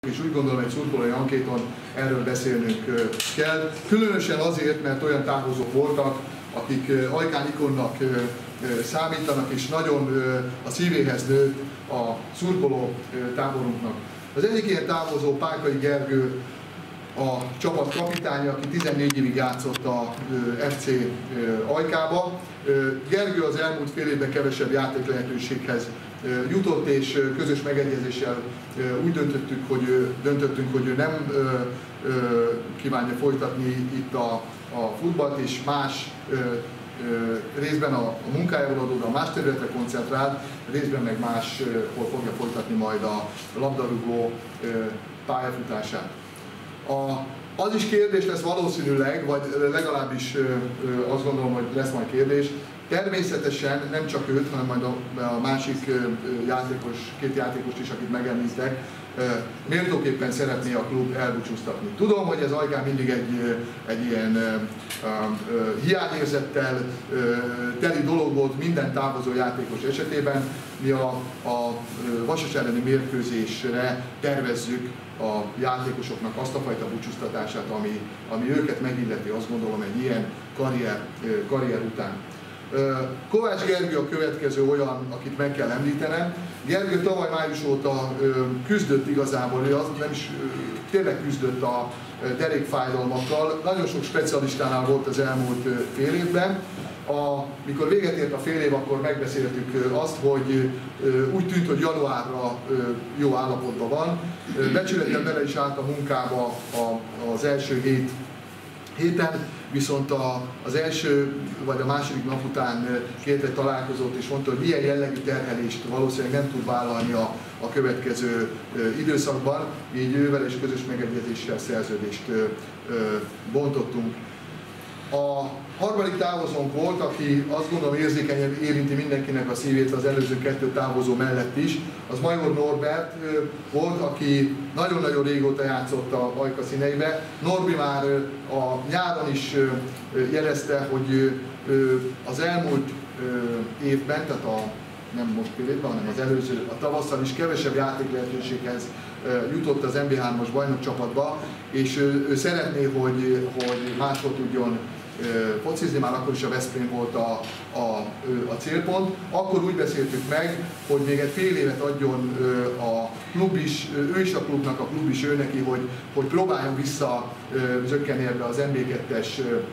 És úgy gondolom, egy szurkolói ankéton erről beszélnünk kell. Különösen azért, mert olyan távozók voltak, akik Ajkán ikonnak számítanak, és nagyon a szívéhez nőtt a szurkoló táborunknak. Az egyik ilyen távozó Pálkai Gergő, a csapat kapitánya, aki 14 évig játszott a FC Ajkába. Gergő az elmúlt fél évben kevesebb játék lehetőséghez jutott, és közös megegyezéssel úgy döntöttünk, hogy ő nem kívánja folytatni itt a futballt, és más részben a munkájából adódóan más területre koncentrál, részben meg máshol fogja folytatni majd a labdarúgó pályafutását. Az is kérdés lesz valószínűleg, vagy legalábbis azt gondolom, hogy lesz majd kérdés. Természetesen nem csak őt, hanem majd a másik két játékost is, akit megemlítek, méltóképpen szeretné a klub elbúcsúztatni. Tudom, hogy ez Ajkán mindig egy ilyen hiányérzettel teli dolog volt minden távozó játékos esetében. Mi a Vasas elleni mérkőzésre tervezzük a játékosoknak azt a fajta búcsúztatását, ami őket megilleti, azt gondolom, egy ilyen karrier után. Kovács Gergő a következő olyan, akit meg kell említenem. Gergő tavaly május óta küzdött igazából, ő az nem is tényleg küzdött a derékfájdalmakkal. Nagyon sok specialistánál volt az elmúlt fél évben. Mikor véget ért a fél év, akkor megbeszéltük azt, hogy úgy tűnt, hogy januárra jó állapotban van. Becsülettel bele is állt a munkába az első héten, viszont az első vagy a második nap után kért egy találkozót, és mondta, hogy milyen jellegű terhelést valószínűleg nem tud vállalni a következő időszakban, így ővel és közös megegyezéssel szerződést bontottunk. A harmadik távozónk volt, aki azt gondolom érzékenyen érinti mindenkinek a szívét az előző kettő távozó mellett is, az Major Norbert volt, aki nagyon-nagyon régóta játszott a Ajka színeibe. Norbi már a nyáron is jelezte, hogy az elmúlt évben, tehát nem most fél évben, hanem az előző, a tavasszal is kevesebb játék lehetőséghez jutott az MB3-as bajnokcsapatba, és ő szeretné, hogy máshol tudjon focizni, már akkor is a Veszprém volt a célpont. Akkor úgy beszéltük meg, hogy még egy fél évet adjon a klub is, ő is a klubnak, a klub is ő neki, hogy próbáljon vissza zökkenni ebbe az MB2-es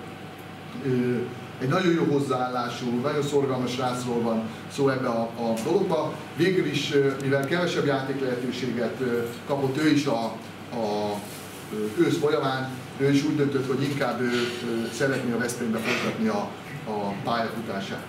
egy nagyon jó hozzáállású, nagyon szorgalmas srácról van szó ebbe a dologba. Végül is, mivel kevesebb játék lehetőséget kapott ő is a ősz folyamán, ő is úgy döntött, hogy inkább ő szeretné a Veszprémbe folytatni a pályafutását.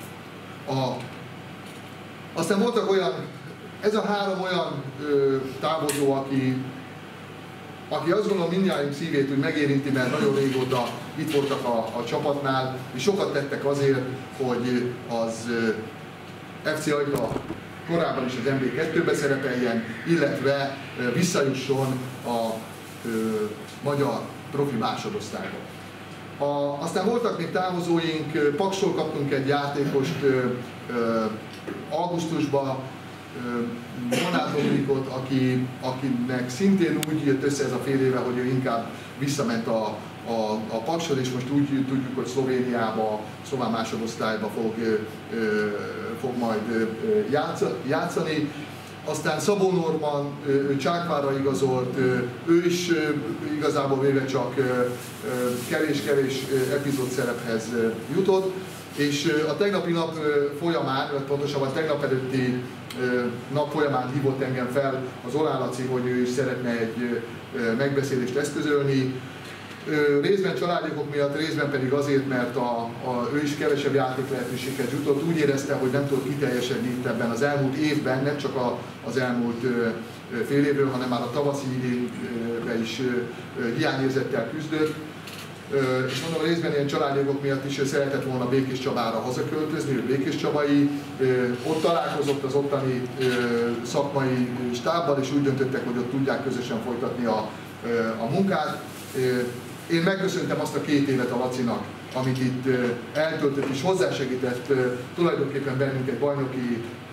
Aztán voltak ez a három olyan távozó, aki azt gondolom mindjárt szívét úgy megérinti, mert nagyon régóta itt voltak a csapatnál, és sokat tettek azért, hogy az FC Ajka korábban is az MB2-be szerepeljen, illetve visszajusson a magyar profi másodosztályba. Aztán voltak még távozóink, Paksról kaptunk egy játékost augusztusban, Monát Dominikot, akinek szintén úgy jött össze ez a fél éve, hogy ő inkább visszament a Paksról, és most úgy tudjuk, hogy Szlovéniába, szlován másodosztályba fog majd játszani. Aztán Szabó Norman, Csákvárra igazolt, ő is igazából véve csak kevés-kevés epizód szerephez jutott, és a tegnapi nap folyamán, vagy pontosabban tegnap előtti nap folyamán hívott engem fel az Olá Laci, hogy ő is szeretne egy megbeszélést eszközölni. Részben családi okok miatt, részben pedig azért, mert ő is kevesebb játék lehetőséghez jutott. Úgy érezte, hogy nem tudott kiteljesedni itt ebben az elmúlt évben, nem csak az elmúlt fél évről, hanem már a tavaszi idényben is hiányérzettel küzdött. És mondom, részben ilyen családi okok miatt is szeretett volna Békés Csabára hazaköltözni, ő Békés Csabai, ott találkozott az ottani szakmai stábbal, és úgy döntöttek, hogy ott tudják közösen folytatni a munkát. Én megköszöntem azt a 2 évet a Lacinak, amit itt eltöltött és hozzásegített tulajdonképpen bennünket bajnoki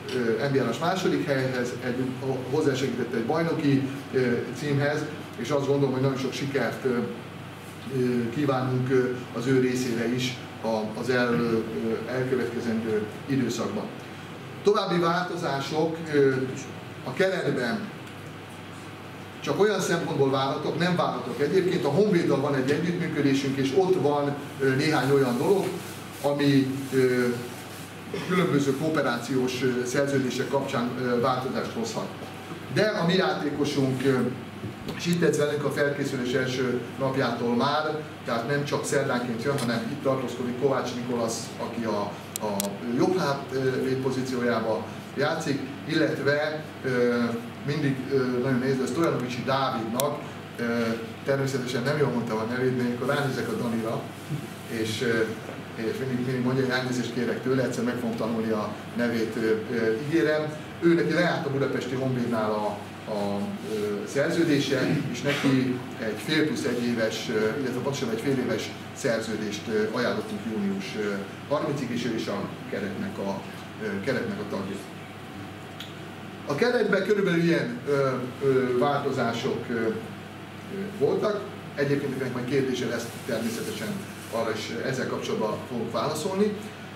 NB3-as második helyhez, hozzásegített egy bajnoki címhez, és azt gondolom, hogy nagyon sok sikert kívánunk az ő részére is az elkövetkezendő időszakban. További változások a keretben csak olyan szempontból várhatók, nem várhatók egyébként. A Honvéddal van egy együttműködésünk, és ott van néhány olyan dolog, ami különböző kooperációs szerződések kapcsán változást hozhat. De a mi játékosunk és itt ez velünk a felkészülés első napjától már, tehát nem csak szerdánként jön, hanem itt tartózkodik Kovács Nikolasz, aki a jobb hátvéd pozíciójába játszik, illetve mindig nagyon nézve Stojanovicsi Dávidnak, természetesen nem jól mondtam a nevét, de amikor ránézek a Danira, és mindig mondja, hogy elnézést kérek tőle, egyszer meg fogom tanulni a nevét, ígérem. Ő neki lejárt a budapesti Honvédnál a szerződése, és neki egy fél plusz egy éves, illetve pontosan egy fél éves szerződést ajánlottunk június 30-ig, és ő is a keretnek a tagja. A keretben körülbelül ilyen változások voltak. Egyébként nekem majd kérdése lesz, természetesen arra is ezzel kapcsolatban fogok válaszolni.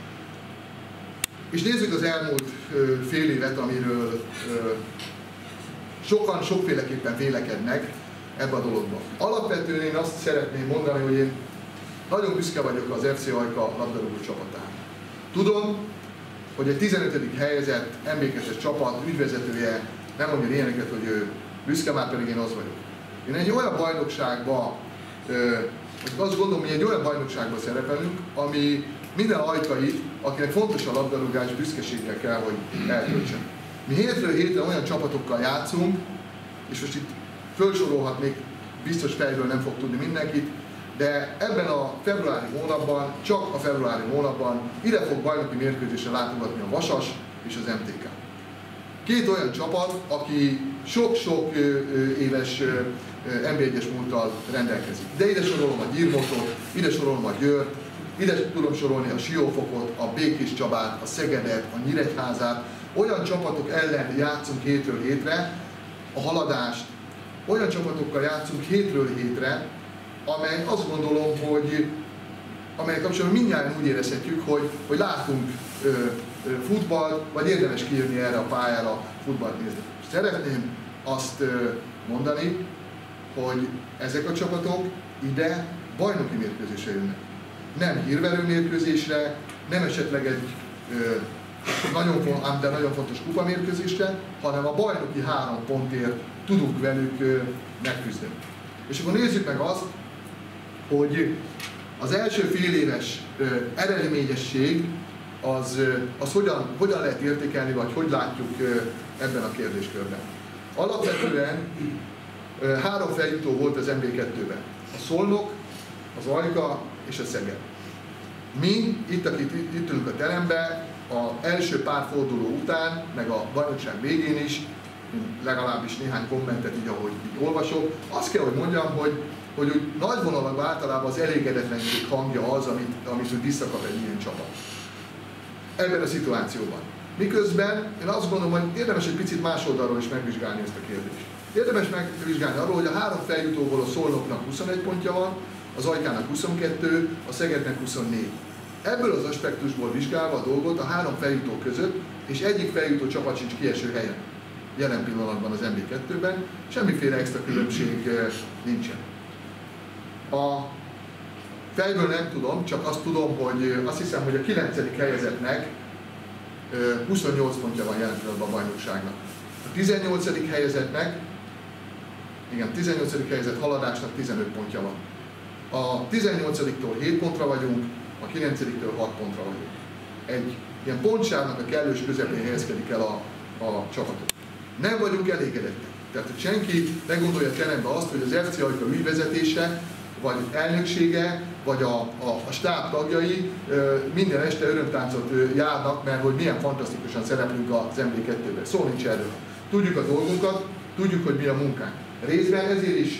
És nézzük az elmúlt fél évet, amiről sokan sokféleképpen vélekednek ebbe a dologba. Alapvetően én azt szeretném mondani, hogy én nagyon büszke vagyok az FC Ajka labdarúgó csapatára. Tudom, hogy egy 15. helyezett NB2-es csapat ügyvezetője nem mondja ilyeneket, hogy ő büszke, már pedig én az vagyok. Én egy olyan bajnokságban, azt gondolom, hogy egy olyan bajnokságban szerepelünk, ami minden ajkai, akinek fontos a labdarúgás, büszkeséggel kell, hogy eltöltsen. Mi hétről hétre olyan csapatokkal játszunk, és most itt felsorolhatnék, biztos fejből nem fog tudni mindenkit, de ebben a februári hónapban, csak a februári hónapban ide fog bajnoki mérkőzésre látogatni a Vasas és az MTK. Két olyan csapat, aki sok-sok éves NB1-es múlttal rendelkezik. De ide sorolom a Gyirmotot, ide sorolom a Győrt, ide tudom sorolni a Siófokot, a Békés Csabát, a Szegedet, a Nyíregyházát. Olyan csapatok ellen játszunk hétről hétre, a Haladást, olyan csapatokkal játszunk hétről hétre, amely azt gondolom, hogy amelyek kapcsolatban mindjárt úgy érezhetjük, hogy látunk futballt, vagy érdemes kijönni erre a pályára futballt nézni. Szeretném azt mondani, hogy ezek a csapatok ide bajnoki mérkőzésre jönnek. Nem hírverő mérkőzésre, nem esetleg egy nagyon fontos kupamérkőzésre, hanem a bajnoki 3 pontért tudunk velük megküzdeni. És akkor nézzük meg azt, hogy az első fél éves eredményesség az hogyan lehet értékelni, vagy hogy látjuk ebben a kérdéskörben. Alapvetően 3 feljutó volt az MB2-ben. A Szolnok, az Ajka és a Szeged. Mi, akik itt ülünk a teremben, az első pár forduló után, meg a bajnokság végén is, legalábbis néhány kommentet így, ahogy így olvasok, azt kell, hogy mondjam, hogy úgy nagy vonalakban általában az elégedetlenség hangja az, amit visszakap egy ilyen csapat. Ebben a szituációban. Miközben én azt gondolom, hogy érdemes egy picit más oldalról is megvizsgálni ezt a kérdést. Érdemes megvizsgálni arról, hogy a 3 feljutóból a Szolnoknak 21 pontja van, az Ajkának 22, a Szegednek 24. Ebből az aspektusból vizsgálva a dolgot a 3 feljutó között, és egyik feljutó csapat sincs kieső helyen. Jelen pillanatban az MB2-ben, semmiféle extra különbség nincsen. A fejből nem tudom, csak azt tudom, hogy azt hiszem, hogy a 9. helyezettnek 28 pontja van jelen pillanatban a bajnokságnak. A 18. helyezettnek, igen, 18. helyezett Haladásnak 15 pontja van. A 18-tól 7 pontra vagyunk, a 9-től 6 pontra vagyunk. Egy ilyen pontsávnak a kellős közepén helyezkedik el a csapatok. Nem vagyunk elégedettek. Tehát, hogy senki ne gondolja terembe azt, hogy az FC Ajka ügyvezetése, vagy elnöksége, vagy a stáb tagjai minden este örömtáncot járnak, mert hogy milyen fantasztikusan szereplünk az MB2-ben. Szó nincs erről. Tudjuk a dolgunkat, tudjuk, hogy mi a munkánk. Részben ezért is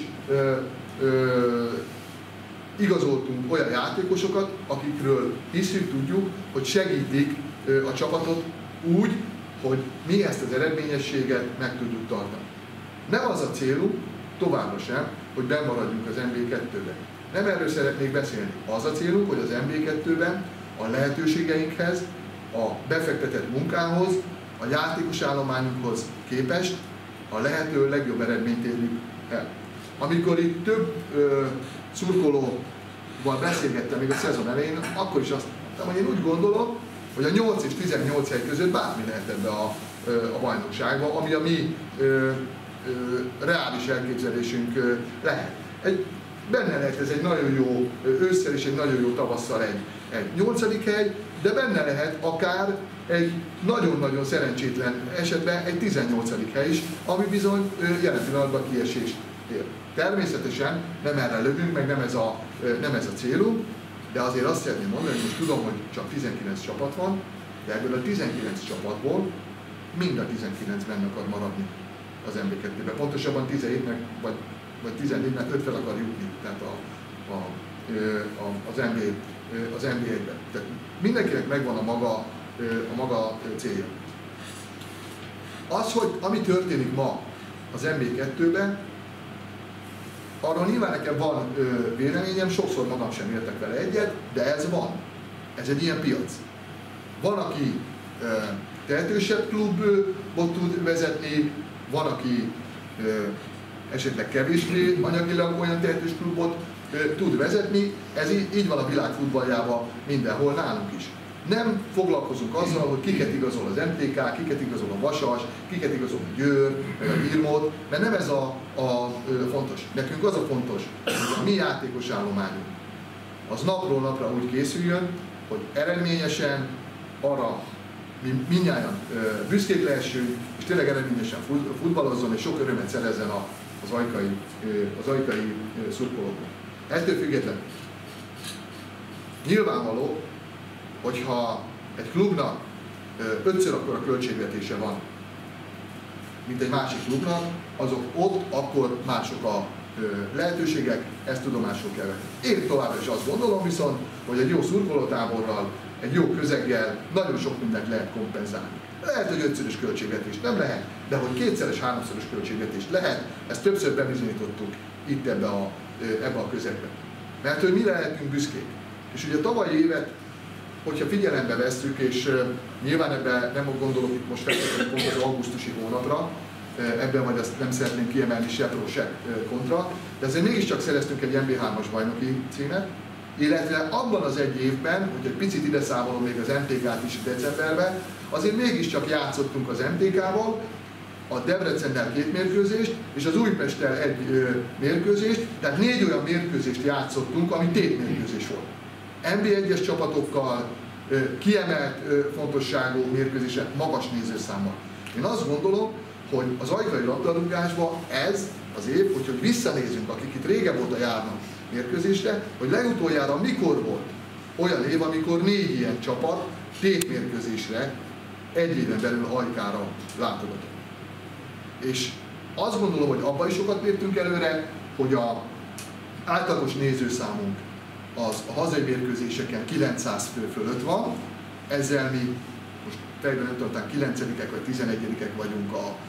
igazoltunk olyan játékosokat, akikről hiszünk, tudjuk, hogy segítik a csapatot úgy, hogy mi ezt az eredményességet meg tudjuk tartani. Nem az a célunk, továbbra sem, hogy benn maradjunk az MB2-ben. Nem erről szeretnék beszélni. Az a célunk, hogy az MB2-ben a lehetőségeinkhez, a befektetett munkához, a játékos állományunkhoz képest a lehető legjobb eredményt érjük el. Amikor itt több szurkolóval beszélgettem még a szezon elején, akkor is azt mondtam, hogy én úgy gondolom, hogy a 8 és 18 hely között bármi lehet ebbe a bajnokságba, ami a mi reális elképzelésünk lehet. Benne lehet ez egy nagyon jó ősszel és egy nagyon jó tavasszal egy 8. hely, de benne lehet akár egy nagyon-nagyon szerencsétlen esetben egy 18. hely is, ami bizony jelen pillanatban kiesést ér. Természetesen nem erre lövünk, meg nem ez a célunk, de azért azt szeretném mondani, hogy most tudom, hogy csak 19 csapat van, de ebből a 19 csapatból mind a 19 benne akar maradni az MB2-be. Pontosabban 17-nek vagy 14-nek 5 fel akar jutni, tehát az NB1-be. Tehát mindenkinek megvan a maga célja. Az, hogy ami történik ma az MB2-ben, arról nyilván nekem van véleményem, sokszor magam sem értek vele egyet, de ez van. Ez egy ilyen piac. Van, aki tehetősebb klubot tud vezetni, van, aki esetleg kevésbé anyagilag olyan tehetős klubot tud vezetni. Ez így van a világ futballjában mindenhol, nálunk is. Nem foglalkozunk azzal, hogy kiket igazol az MTK, kiket igazol a Vasas, kiket igazol a Győr, vagy a Irmót, mert nem ez a fontos. Nekünk az a fontos, hogy a mi játékos állományunk az napról napra úgy készüljön, hogy eredményesen arra mi mindnyájan büszkék lehessünk, és tényleg eredményesen futballozzon, és sok örömet szerezzen az ajkai szurkolóknak. Ettől függetlenül nyilvánvaló, hogyha egy klubnak 5-ször akkora költségvetése van, mint egy másik klubnak, azok ott akkor mások a lehetőségek, ezt tudomásul kell venni. Én továbbra is azt gondolom viszont, hogy egy jó szurkolótáborral, egy jó közeggel nagyon sok mindent lehet kompenzálni. Lehet, hogy 5-szörös költségvetést nem lehet, de hogy 2-szeres, 3-szoros költségvetést lehet, ezt többször bebizonyítottuk itt ebbe a közegben. Mert hogy mire lehetünk büszkék. És ugye a tavalyi évet, hogyha figyelembe vesszük, és nyilván ebben nem gondolok itt most feltétlenül pont az augusztusi hónapra, ebben majd azt nem szeretném kiemelni se pro, se kontra, de azért mégiscsak szereztünk egy MB3-as bajnoki címet, illetve abban az egy évben, hogy egy picit ide számolom még az MTK-t is decemberben, azért mégiscsak játszottunk az MTK-val, a Debrecennel 2 mérkőzést, és az Újpesttel 1 mérkőzést, tehát 4 olyan mérkőzést játszottunk, ami tétmérkőzés volt. NB1-es csapatokkal, kiemelt fontosságú mérkőzésen, magas nézőszámmal. Én azt gondolom, hogy az ajkai labdarúgásban ez az év, hogyha visszanézünk, akik itt régebb óta járnak mérkőzésre, hogy legutoljára mikor volt olyan év, amikor 4 ilyen csapat tétmérkőzésre egy éven belül Ajkára látogatott. És azt gondolom, hogy abban is sokat léptünk előre, hogy az átlagos nézőszámunk az a hazai mérkőzéseken 900 fő fölött van, ezzel mi most fejben nem tudom, 9-ek vagy 11-ek vagyunk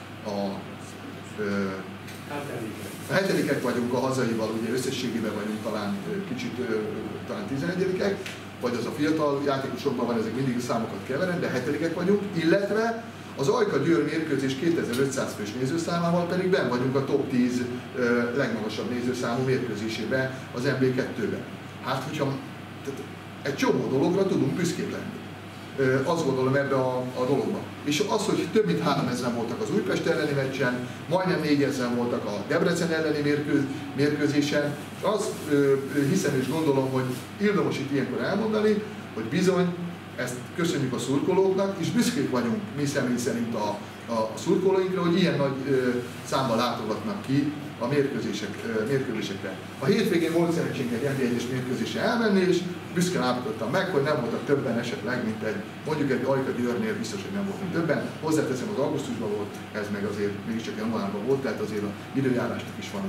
a 7-ek vagyunk a hazaival, ugye összességében vagyunk talán kicsit, talán 11-ek, vagy az a fiatal játékosokban van, ezek mindig számokat keverem, de 7-ek vagyunk, illetve az Ajka-Győr mérkőzés 2500 fős nézőszámával pedig benn vagyunk a top 10 legmagasabb nézőszámú mérkőzésében az MB2-ben. Hát, hogyha egy csomó dologra tudunk büszkék lenni. Azt gondolom ebbe a dologban. És az, hogy több mint 3000-en voltak az Újpest elleni meccsen, majdnem 4000-en voltak a Debrecen elleni mérkőzésen, és azt hiszem és gondolom, hogy érdemes itt ilyenkor elmondani, hogy bizony ezt köszönjük a szurkolóknak, és büszkék vagyunk mi személy szerint a szurkolóinkra, hogy ilyen nagy számban látogatnak ki a mérkőzésekre. A hétvégén volt szerencsénk egy NB1-es mérkőzésre elmenni, és büszkén állapítottam meg, hogy nem voltak többen esetleg, mint mondjuk egy Ajka-Győrnél biztos, hogy nem voltak többen. Hozzáteszem, az augusztusban volt, ez meg azért mégiscsak januárban volt, tehát azért az időjárásnak is van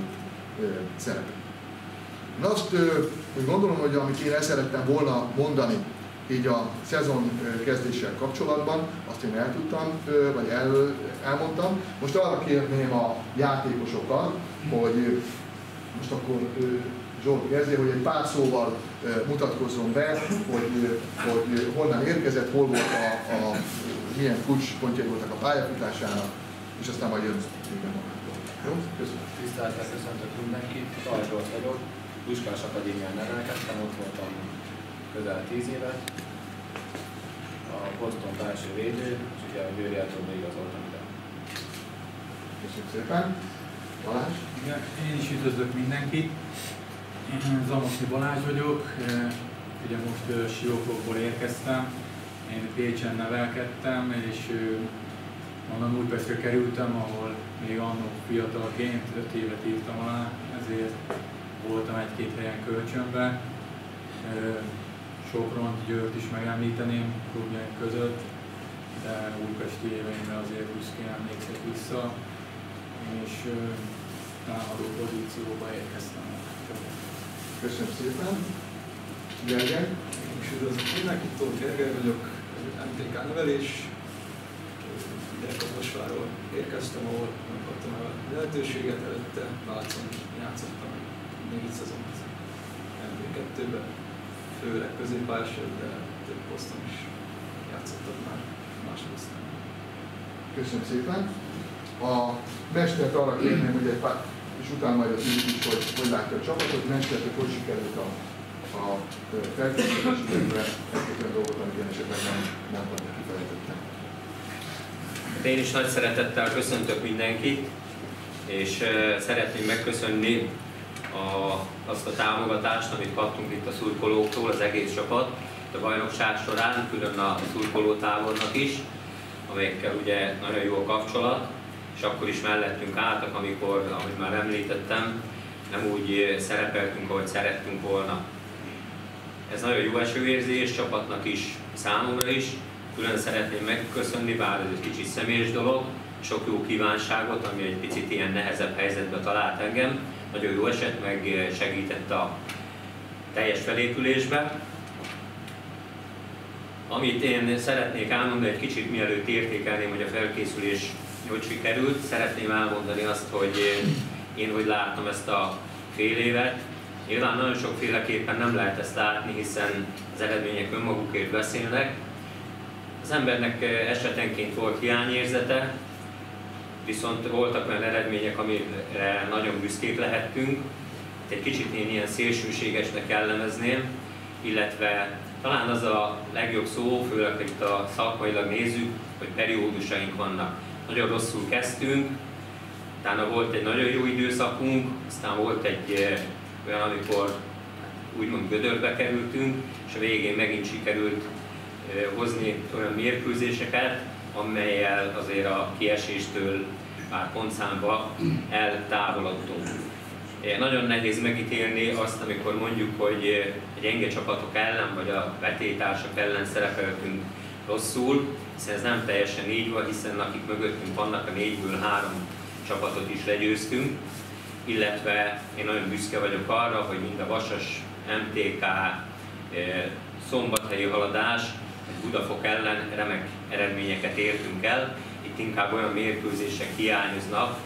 szerepe. Én azt hogy gondolom, hogy amit én el szerettem volna mondani Így a szezon kezdéssel kapcsolatban azt én eltudtam, vagy elmondtam. Most arra kérném a játékosokat, hogy most akkor Zsolt kezdje, hogy egy pár szóval mutatkozzon be, hogy honnan érkezett, hol volt milyen kulcspontjai voltak a pályafutásának, és aztán majd jön minden magától. Jó? Köszönöm. Tisztelettel köszöntök mindenkit, Tal Zsolt vagyok, Puskás Akadémián nevelkedtem, ott voltam közel 10 évet. A Boston belső védő, és ugye a Győri Eltóba igazoltam ide. Köszönjük szépen. Balázs? Igen, én is üdvözlök mindenkit. Zamoszki Balázs vagyok, ugye most Siófokból érkeztem. Én Pécsen nevelkedtem, és onnan Újpestre kerültem, ahol még annó fiatalként 5 évet írtam alá, ezért voltam egy-két helyen kölcsönbe. Sopront, Győrt is megemlíteném klubjaink között, de újpesti éveimre azért büszkén emlékszek vissza, és támadó pozícióba érkeztem. Köszönöm szépen. Gergely? Én is üdvözlök mindenkit, Tóth Gergely vagyok, MTK nevelés. Ide Kaposvárról érkeztem, ahol megkaptam a lehetőséget, előtte Vácon játszottam 4 szezont MT2-ben, főleg középpályásért, de több poszton is játszottam már másodosztályon. Köszönöm szépen. A mestert arra kérném, hogy egy pár, és utána majd a tűnik is, hogy látja a csapatot, mestertek hogy sikerült a felkészülés, illetve egy olyan dolgot, amit én esetleg nem mondtam, hogy kifejtettem. Én is nagy szeretettel köszöntök mindenkit, és szeretném megköszönni azt a támogatást, amit kaptunk itt a szurkolóktól, az egész csapat, a bajnokság során, külön a szurkolótábornak is, amelyekkel ugye nagyon jó a kapcsolat, és akkor is mellettünk álltak, amikor, ahogy már említettem, nem úgy szerepeltünk, ahogy szerettünk volna. Ez nagyon jó esőérzés csapatnak is, számomra is. Külön szeretném megköszönni, bár ez egy kicsit személyes dolog, sok jó kívánságot, ami egy picit ilyen nehezebb helyzetbe talált engem. Nagyon jó esett, meg segített a teljes felépülésbe. Amit én szeretnék elmondani egy kicsit mielőtt értékelném, hogy a felkészülés hogy sikerült, szeretném elmondani azt, hogy én hogy láttam ezt a fél évet. Nyilván nagyon sokféleképpen nem lehet ezt látni, hiszen az eredmények önmagukért beszélnek. Az embernek esetenként volt hiányérzete, viszont voltak olyan eredmények, amire nagyon büszkék lehettünk. Egy kicsit én ilyen szélsőségesnek jellemezném, illetve talán az a legjobb szó, főleg, hogy itt a szakmailag nézzük, hogy periódusaink vannak. Nagyon rosszul kezdtünk, utána volt egy nagyon jó időszakunk, aztán volt egy olyan, amikor úgymond gödörbe kerültünk, és a végén megint sikerült hozni olyan mérkőzéseket, amellyel azért a kieséstől már pontszámba eltávolodtunk. Nagyon nehéz megítélni azt, amikor mondjuk, hogy a gyenge csapatok ellen, vagy a vetétársak ellen szerepeltünk rosszul, hiszen ez nem teljesen így van, hiszen akik mögöttünk vannak, a 4-ből 3 csapatot is legyőztünk, illetve én nagyon büszke vagyok arra, hogy mind a Vasas, MTK, Szombathelyi Haladás, Budafok ellen remek eredményeket értünk el. Itt inkább olyan mérkőzések hiányoznak,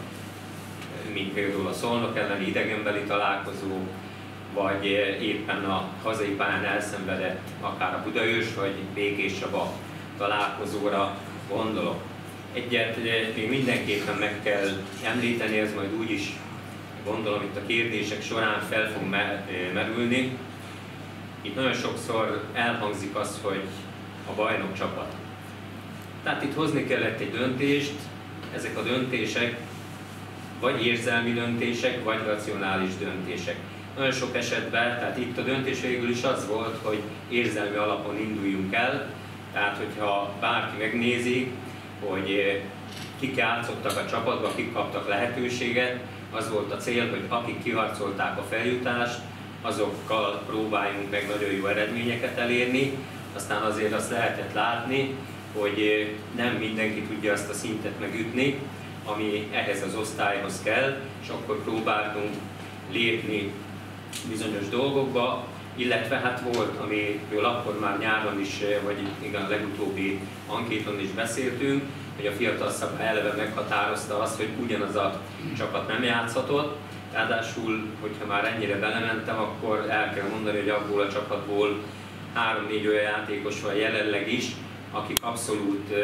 mint például a Szolnok elleni idegenbeli találkozó, vagy éppen a hazai pályán elszenvedett akár a Budaörs vagy Békés Csaba találkozóra gondolok. Egyet még mindenképpen meg kell említeni, ez majd úgy is gondolom itt a kérdések során fel fog merülni. Itt nagyon sokszor elhangzik az, hogy a bajnok csapat. Tehát itt hozni kellett egy döntést, ezek a döntések vagy érzelmi döntések, vagy racionális döntések. Nagyon sok esetben, tehát itt a döntés végül is az volt, hogy érzelmi alapon induljunk el, tehát hogyha bárki megnézi, hogy kik játszottak a csapatba, kik kaptak lehetőséget, az volt a cél, hogy akik kiharcolták a feljutást, azokkal próbáljunk meg nagyon jó eredményeket elérni, aztán azért azt lehetett látni, hogy nem mindenki tudja azt a szintet megütni, ami ehhez az osztályhoz kell, és akkor próbáltunk lépni bizonyos dolgokba, illetve hát volt, amiről akkor már nyáron is, vagy igen, a legutóbbi ankéton is beszéltünk, hogy a fiatal szabály eleve meghatározta azt, hogy ugyanaz a csapat nem játszhatott. Ráadásul, hogyha már ennyire belementem, akkor el kell mondani, hogy abból a csapatból 3-4 olyan játékos van jelenleg is, akik abszolút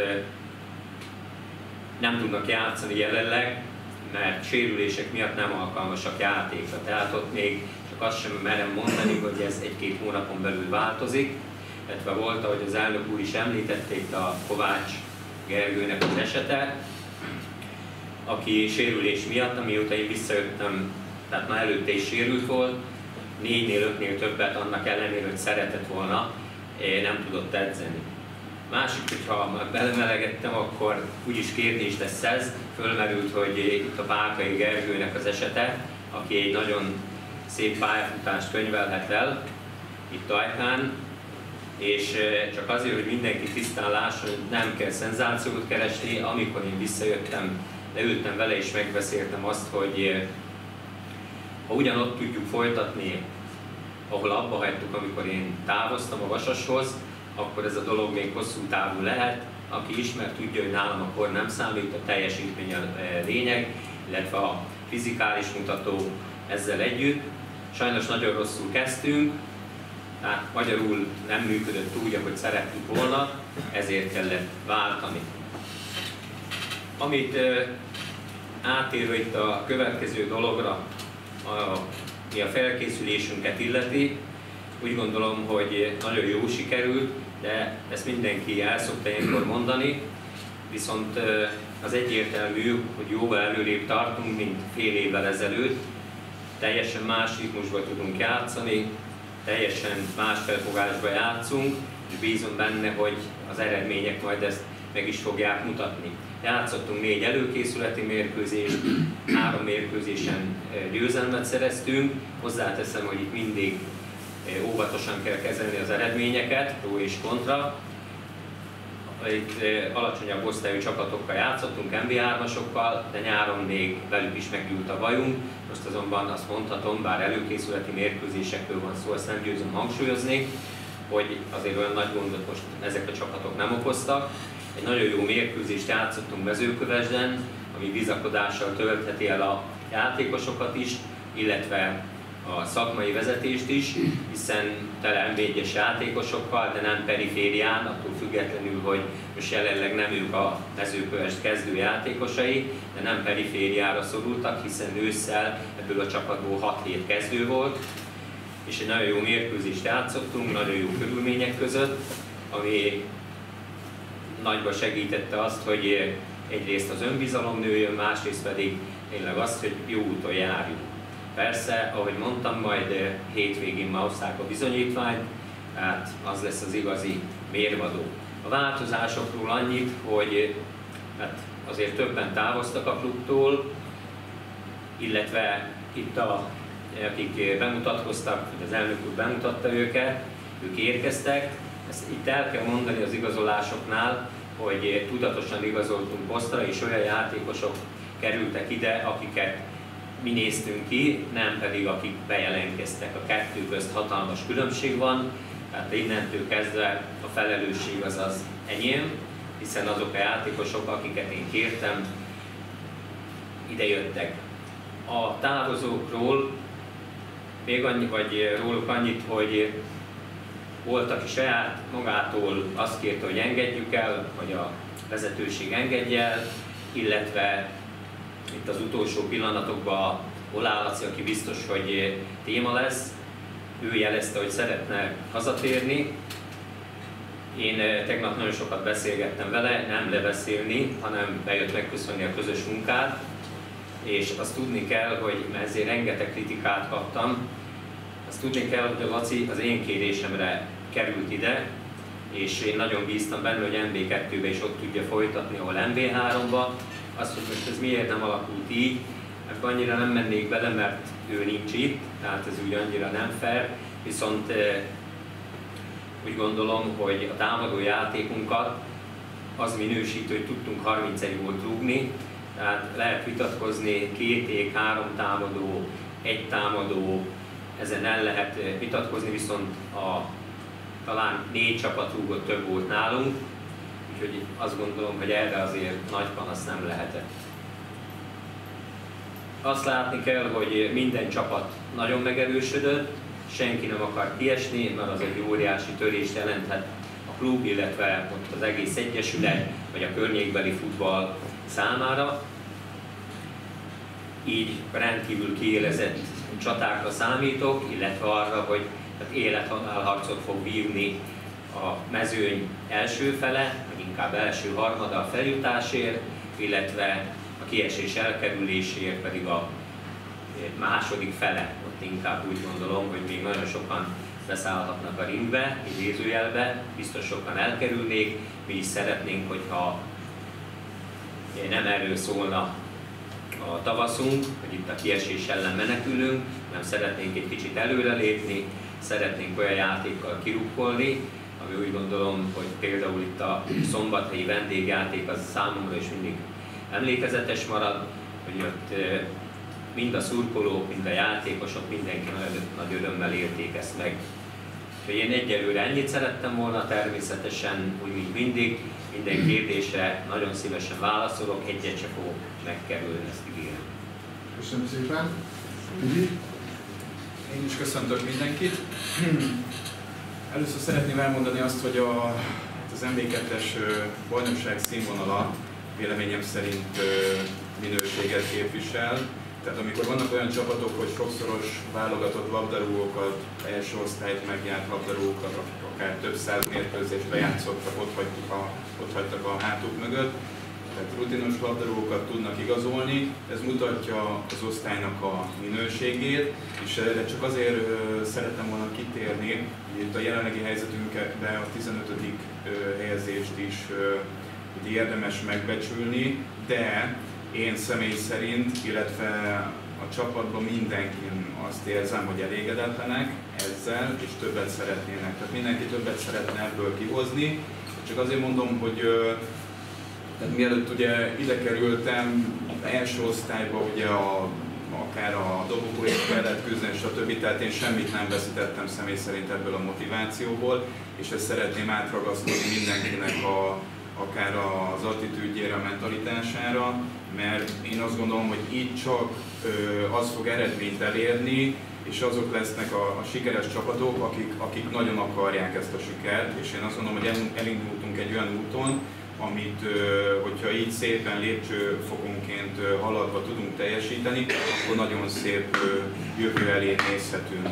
nem tudnak játszani jelenleg, mert sérülések miatt nem alkalmasak játékra. Tehát ott még csak azt sem merem mondani, hogy ez 1-2 hónapon belül változik. Illetve volt, ahogy az elnök úr is említette, itt a Kovács Gergőnek az esete, aki sérülés miatt, amióta én visszajöttem, tehát már előtte is sérült volt, 4-nél 5-nél többet annak ellenére, hogy szeretett volna, nem tudott edzeni. Másik, hogyha már belemelegettem, akkor úgyis kérdés lesz ez, fölmerült, hogy itt a Pálkai Gergőnek az esete, aki egy nagyon szép pályafutást könyvelhet el itt Ajkán, és csak azért, hogy mindenki tisztán lásson, hogy nem kell szenzációt keresni, amikor én visszajöttem, leültem vele és megbeszéltem azt, hogy ha ugyanott tudjuk folytatni, ahol abba hagytuk, amikor én távoztam a Vasashoz, akkor ez a dolog még hosszú távú lehet. Aki ismer, tudja, hogy nálam akkor nem számít, a teljesítmény a lényeg, illetve a fizikális mutató ezzel együtt. Sajnos nagyon rosszul kezdtünk, tehát magyarul nem működött úgy, ahogy szerettük volna, ezért kellett váltani. Amit átérve itt a következő dologra, mi a felkészülésünket illeti, úgy gondolom, hogy nagyon jó sikerült, de ezt mindenki el szokta ilyenkor mondani, viszont az egyértelmű, hogy jóval előrébb tartunk, mint fél évvel ezelőtt, teljesen más ritmusban tudunk játszani, teljesen más felfogásba játszunk, és bízom benne, hogy az eredmények majd ezt meg is fogják mutatni. Játszottunk 4 előkészületi mérkőzést, 3 mérkőzésen győzelmet szereztünk. Hozzáteszem, hogy itt mindig óvatosan kell kezelni az eredményeket, pro és kontra. Itt alacsonyabb osztályú csapatokkal játszottunk, MB3-asokkal, de nyáron még velük is meggyűlt a bajunk. Most azonban azt mondhatom, bár előkészületi mérkőzésekről van szó, ezt nem győzöm hangsúlyozni, hogy azért olyan nagy gondot most ezek a csapatok nem okoztak. Egy nagyon jó mérkőzést játszottunk Mezőkövesden, ami bizakodással töltheti el a játékosokat is, illetve a szakmai vezetést is, hiszen tele NB1-es játékosokkal, de nem periférián, attól függetlenül, hogy most jelenleg nem ők a Mezőkövesd kezdő játékosai, de nem perifériára szorultak, hiszen ősszel ebből a csapatból 6-7 kezdő volt, és egy nagyon jó mérkőzést játszottunk, nagyon jó körülmények között, ami nagyba segítette azt, hogy egyrészt az önbizalom nőjön, másrészt pedig tényleg azt, hogy jó úton járjunk. Persze, ahogy mondtam, majd hétvégén már hozták a bizonyítványt, hát az lesz az igazi mérvadó. A változásokról annyit, hogy hát azért többen távoztak a klubtól, illetve itt akik bemutatkoztak, az elnök úr bemutatta őket, ők érkeztek. Ezt itt el kell mondani az igazolásoknál, hogy tudatosan igazoltunk posztra, és olyan játékosok kerültek ide, akiket mi néztünk ki, nem pedig akik bejelentkeztek. A kettő közt hatalmas különbség van, tehát innentől kezdve a felelősség az enyém, hiszen azok a játékosok, akiket én kértem, ide jöttek. A távozókról még annyi, vagy róluk annyit, hogy volt, aki saját magától azt kérte, hogy engedjük el, vagy a vezetőség engedje el, illetve itt az utolsó pillanatokban Olá Laci, aki biztos, hogy téma lesz, ő jelezte, hogy szeretne hazatérni. Én tegnap nagyon sokat beszélgettem vele, nem lebeszélni, hanem bejött megköszönni a közös munkát, és azt tudni kell, hogy ezért rengeteg kritikát kaptam, azt tudni kell, hogy a Laci az én kérésemre került ide, és én nagyon bíztam benne, hogy MB2-be is ott tudja folytatni, ahol MB3-ba. Azt, hogy most ez miért nem alakult így, ebben annyira nem mennék bele, mert ő nincs itt, tehát ez úgy annyira nem fair, viszont úgy gondolom, hogy a támadó játékunkat az minősít, hogy tudtunk 31 gólt rúgni, tehát lehet vitatkozni 2 3 támadó, 1 támadó, ezen el lehet vitatkozni, viszont talán 4 csapat rúgott, több volt nálunk, úgyhogy azt gondolom, hogy erre azért nagy panasz nem lehetett. Azt látni kell, hogy minden csapat nagyon megerősödött, senki nem akar kiesni, mert az egy óriási törést jelenthet a klub, illetve ott az egész egyesület, vagy a környékbeli futball számára. Így rendkívül kiélezett csatákra számítok, illetve arra, hogy élet-halálharcot fog vívni a mezőny első fele, vagy inkább első harmada a feljutásért, illetve a kiesés elkerüléséért pedig a második fele. Ott inkább úgy gondolom, hogy még nagyon sokan beszállhatnak a ringbe, idézőjelbe, biztos sokan elkerülnék, mi is szeretnénk, hogyha nem erről szólna a tavaszunk, hogy itt a kiesés ellen menekülünk, nem szeretnénk egy kicsit előrelépni, szeretnénk olyan játékkal kirukkolni, ami úgy gondolom, hogy például itt a szombathelyi vendégjáték az számomra is mindig emlékezetes marad, hogy ott mind a szurkolók, mind a játékosok, mindenki nagy örömmel élték ezt meg. Úgyhogy én egyelőre ennyit szerettem volna, természetesen úgy, mint mindig, minden kérdésre nagyon szívesen válaszolok, egyet sem fogok megkerülni, ezt ígérem. Köszönöm szépen. Én is köszöntök mindenkit. Először szeretném elmondani azt, hogy az MB2-es bajnokság színvonala véleményem szerint minőséget képvisel. Tehát amikor vannak olyan csapatok, hogy sokszoros válogatott labdarúgókat, első osztályt megjárt labdarúgókat, akár több száz mérkőzést bejátszottak, ott hagytak a hátuk mögött, tehát rutinos labdarúgókat tudnak igazolni, ez mutatja az osztálynak a minőségét, és erre csak azért szerettem volna kitérni, hogy itt a jelenlegi helyzetünkben a 15. helyezést is érdemes megbecsülni, de én személy szerint, illetve a csapatban mindenkin azt érzem, hogy elégedetlenek ezzel, és többet szeretnének. Tehát mindenki többet szeretne ebből kihozni. Csak azért mondom, hogy tehát mielőtt ugye ide kerültem, első osztályban ugye akár a dobogóért kellett küzdeni, stb. Tehát én semmit nem veszítettem személy szerint ebből a motivációból, és ezt szeretném átragasztani mindenkinek akár az attitűdjére, a mentalitására, mert én azt gondolom, hogy így csak az fog eredményt elérni, és azok lesznek a sikeres csapatok, akik nagyon akarják ezt a sikert, és én azt gondolom, hogy elindultunk egy olyan úton, amit, hogyha így szépen lépcsőfokonként haladva tudunk teljesíteni, akkor nagyon szép jövő elé nézhetünk.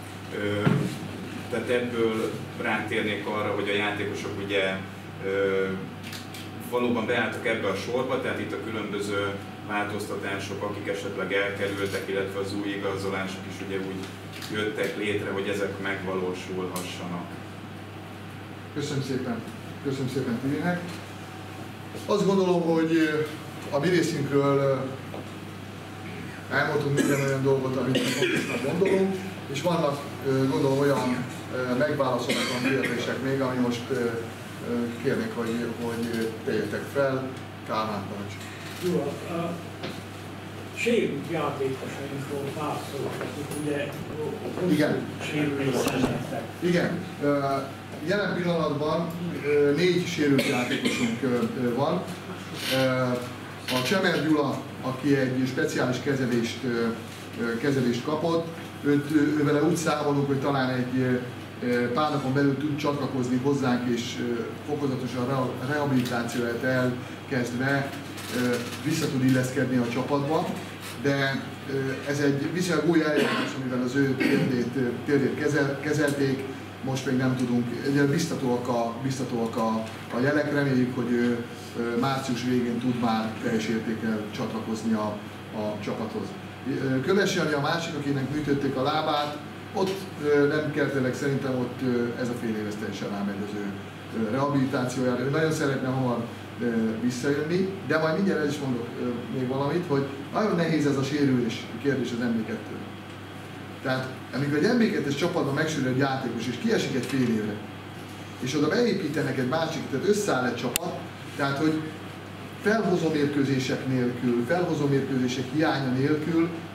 Tehát ebből rátérnék arra, hogy a játékosok ugye valóban beálltak ebbe a sorba, tehát itt a különböző változtatások, akik esetleg elkerültek, illetve az új igazolások is ugye úgy jöttek létre, hogy ezek megvalósulhassanak. Köszönöm szépen Tibinek. Azt gondolom, hogy a mi részünkről elmondtunk minden olyan dolgot, amit fontosnak gondolunk, és vannak gondolom olyan megválaszolatlan kérdések még, ami most kérnék, hogy tegyetek fel. Kálmán parancs. Jó, a sérült játékosainkról pár szót, ugye igen. sérülést szenvedtek. Igen. Jelen pillanatban 4 sérült játékosunk van. A Csemer Gyula, aki egy speciális kezelést kapott, ővele úgy számolunk, hogy talán egy pár napon belül tud csatlakozni hozzánk, és fokozatosan a rehabilitációját elkezdve vissza tud illeszkedni a csapatba, de ez egy viszonylag új eljárás, amivel az ő térdét kezelték, most még nem tudunk, biztatóak a jelek, reméljük, hogy ő március végén tud már teljes értékkel csatlakozni a csapathoz. Köves Jani a másik, akinek műtötték a lábát, ott nem kell tényleg, szerintem ott ez a fél év teljesen rámegy az ő rehabilitációjára. Ő nagyon szeretne hamar visszajönni, de majd mindjárt el is mondok még valamit, hogy nagyon nehéz ez a sérülés kérdés az MB2-ről. Tehát amikor egy MB2-es csapatban megsérül egy játékos és kiesik egy fél évre, és oda beépítenek egy másik, tehát összeáll egy csapat, tehát hogy felhozó mérkőzések nélkül, felhozó mérkőzések hiánya nélkül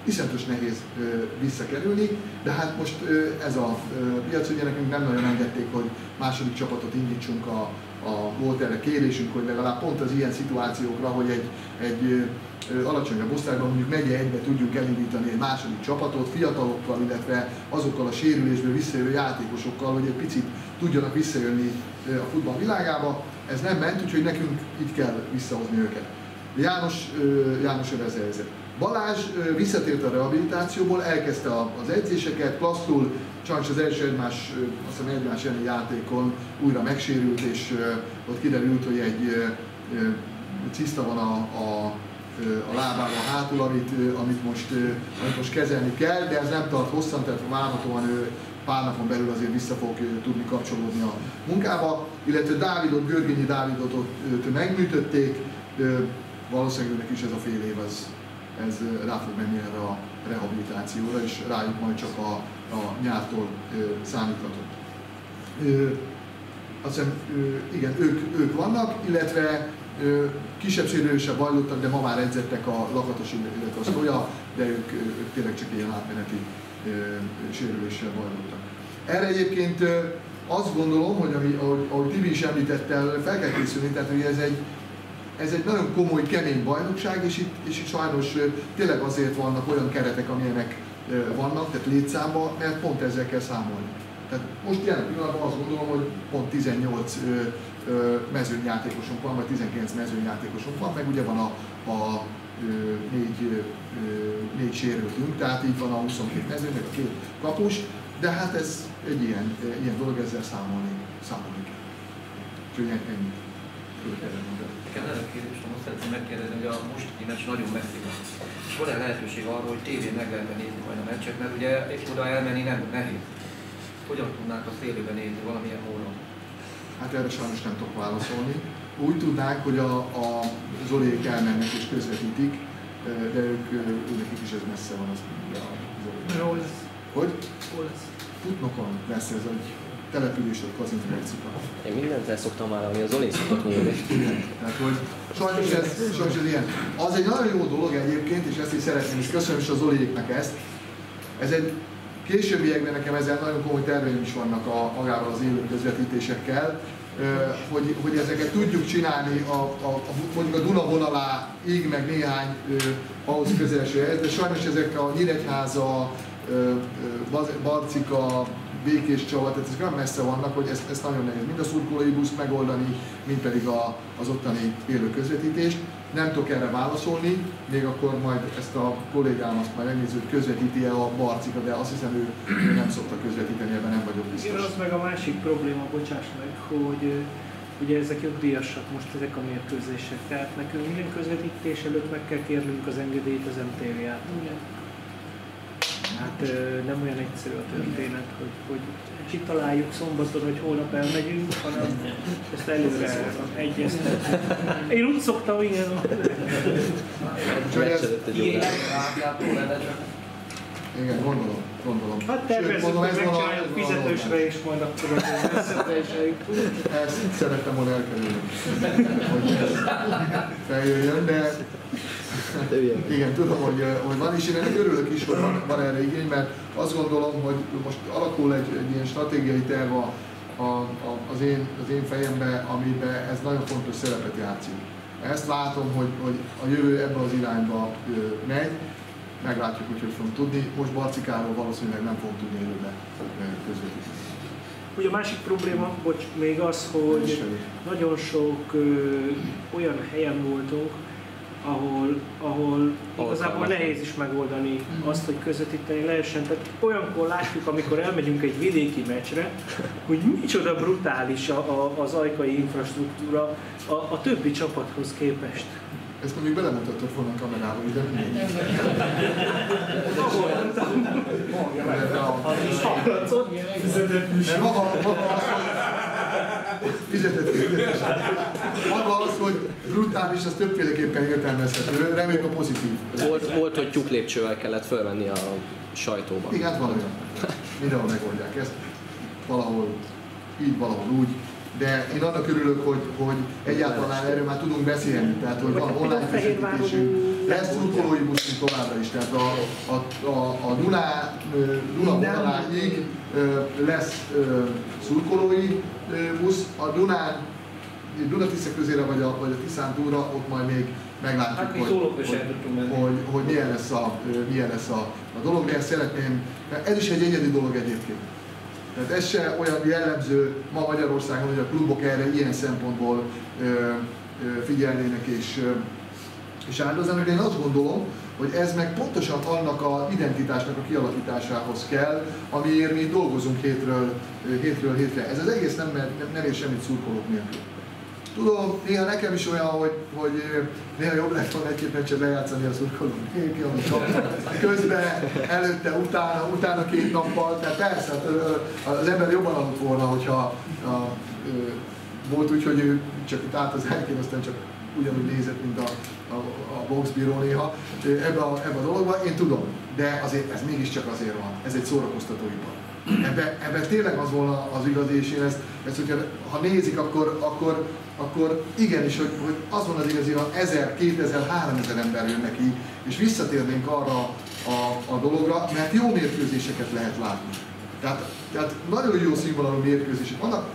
iszonyatos nehéz visszakerülni, de hát most ez a piac, ugye nekünk nem nagyon engedték, hogy második csapatot indítsunk, volt erre kérésünk, hogy legalább pont az ilyen szituációkra, hogy egy alacsonyabb osztályban mondjuk megye egybe tudjunk elindítani egy második csapatot fiatalokkal, illetve azokkal a sérülésből visszajövő játékosokkal, hogy egy picit tudjanak visszajönni a futball világába. Ez nem ment, úgyhogy nekünk itt kell visszahozni őket. János ez a helyzet. Balázs visszatért a rehabilitációból, elkezdte az edzéseket, klasszul, sajnos az első egymás elleni játékon újra megsérült, és ott kiderült, hogy egy ciszta van a lábában hátul, amit most kezelni kell, de ez nem tart hosszan, tehát várhatóan ő pár napon belül azért vissza fog tudni kapcsolódni a munkába, illetve Görgényi Dávidot megműtötték, valószínűleg neki is ez a fél év ez rá fog menni erre a rehabilitációra, és rájuk majd csak a nyártól számíthatott. Azt hiszem, igen, ők vannak, illetve kisebb sérüléssel bajlottak, de ma már edzettek a Lakatos, illetve a Szolya, de ők tényleg csak ilyen átmeneti sérüléssel bajlottak. Erre egyébként azt gondolom, hogy ahogy Tibi is említette, fel kell készülni, tehát hogy ez egy nagyon komoly, kemény bajnokság, és itt sajnos tényleg azért vannak olyan keretek, amilyenek vannak, tehát létszámban, mert pont ezzel kell számolni. Tehát most jelen pillanatban azt gondolom, hogy pont 18 mezőnyjátékosunk van, vagy 19 mezőnyjátékosunk van, meg ugye van a 4 sérültünk, tehát így van a 22 mezőny, meg a 2 kapus, de hát ez egy ilyen dolog, ezzel számolni kell. Úgyhogy ennyit. Nekem ez a kérdés, most szeretném megkérdezni, hogy a mostani meccs nagyon messzi van. És van-e lehetőség arra, hogy tévén meg lehetne nézni majd a meccset, mert ugye oda elmenni nem nehéz. Hogyan tudnánk a szélőben nézni valamilyen módon? Hát erre sajnos nem tudok válaszolni. Úgy tudnánk, hogy a Zoliék elmennek és közvetítik, de nekik is ez messze van az Zoliék. Hol lesz? Hogy? Hol lesz? Futnokon lesz ez egy település, a Kazinci-Mercika. Én mindent el szoktam vállalni, az Zoli szokott nyúlni. Tehát, hogy sajnos ez ilyen. Az egy nagyon jó dolog egyébként, és ezt is szeretném, és köszönöm is a Zoliéknek ezt. Ez egy későbbiekben nekem ezzel nagyon komoly terveim is vannak magával az élő közvetítésekkel, hogy ezeket tudjuk csinálni mondjuk a Duna vonaláig, meg néhány ahhoz közeleső, de sajnos ezek a Nyíregyháza, Barcika, Békés Csaba, tehát ezek olyan messze vannak, hogy ezt nagyon nehéz mind a szurkolói buszt megoldani, mind pedig az ottani élő közvetítést. Nem tudok erre válaszolni, még akkor majd ezt a kollégám azt majd megnézi, hogy közvetíti-e a Barcika, de azt hiszem ő nem szokta közvetíteni, ebben nem vagyok biztos. Igen, az meg a másik probléma, bocsáss meg, hogy ugye ezek jogdíjasak most ezek a mérkőzések, tehát nekünk minden közvetítés előtt meg kell kérnünk az engedélyt az MTV-től. Hát nem olyan egyszerű a történet, hogy kitaláljuk szombaton, hogy holnap elmegyünk, hanem ezt előre egyeztetjük. Én úgy szoktam, igen. Igen, gondolom. Hát tervezzük, hogy megcsináljuk fizetősre, és majd akkor az összeteljük. Ezt szerettem volna elkerülni, hogy feljöjjön, de igen, tudom, hogy van, és én ennek örülök is, hogy van erre igény, mert azt gondolom, hogy most alakul egy ilyen stratégiai terv az én fejemben, amiben ez nagyon fontos szerepet játszik. Ezt látom, hogy a jövő ebbe az irányba megy, meglátjuk, hogy fogunk tudni. Most Barcikáról valószínűleg nem fogunk tudni élőben közvetíteni. Ugye a másik probléma, még az, hogy nagyon sok olyan helyen voltunk, ahol igazából nehéz is megoldani azt, hogy közvetíteni lehessen. Tehát olyankor látjuk, amikor elmegyünk egy vidéki meccsre, hogy micsoda brutális az ajkai infrastruktúra a többi csapathoz képest. Ezt mondjuk belemutattad volna a kamerába, ugye? Maga az, hogy brutális, az többféleképpen értelmezhető, reméljük a pozitív. Volt, hogy tyúklépcsővel kellett fölvenni a sajtóba. Igen, van olyan. Mindenhol megoldják ezt. Valahol így, valahol úgy. de én annak örülök, hogy egyáltalán erről már tudunk beszélni, tehát hogy van online közvetítésünk, lesz szurkolói buszunk továbbra is, tehát a Duna vonaláig lesz szurkolói busz, a Duna-Tisza közére vagy a Tiszán túlra, ott majd még meglátjuk, hogy milyen lesz a dolog, de ezt szeretném, ez is egy egyedi dolog egyébként. Tehát ez se olyan jellemző ma Magyarországon, hogy a klubok erre ilyen szempontból figyelnének és áldoznának. Én azt gondolom, hogy ez meg pontosan annak az identitásnak a kialakításához kell, amiért mi dolgozunk hétről hétre. Ez az egész nem ér semmit szurkolók nélkül. Tudom, néha nekem is olyan, hogy néha jobb lett volna egy-két meccset lejátszani a szurkolók nélkül, közben, előtte, utána 2 nappal, tehát persze, az ember jobban aludt volna, hogyha volt úgy, hogy ő csak itt állt az elkén, aztán csak ugyanúgy nézett, mint a boxbíró néha ebbe a dologba, én tudom, de azért ez mégiscsak azért van, ez egy szórakoztatóipar. Ebben tényleg az volna az igazi, és én ezt hogyha ha nézik, akkor igenis, hogy az van az igazi, hogy 1000, 2000, 3000 ember jön neki, és visszatérnénk arra a dologra, mert jó mérkőzéseket lehet látni. Tehát nagyon jó színvonalú mérkőzések vannak.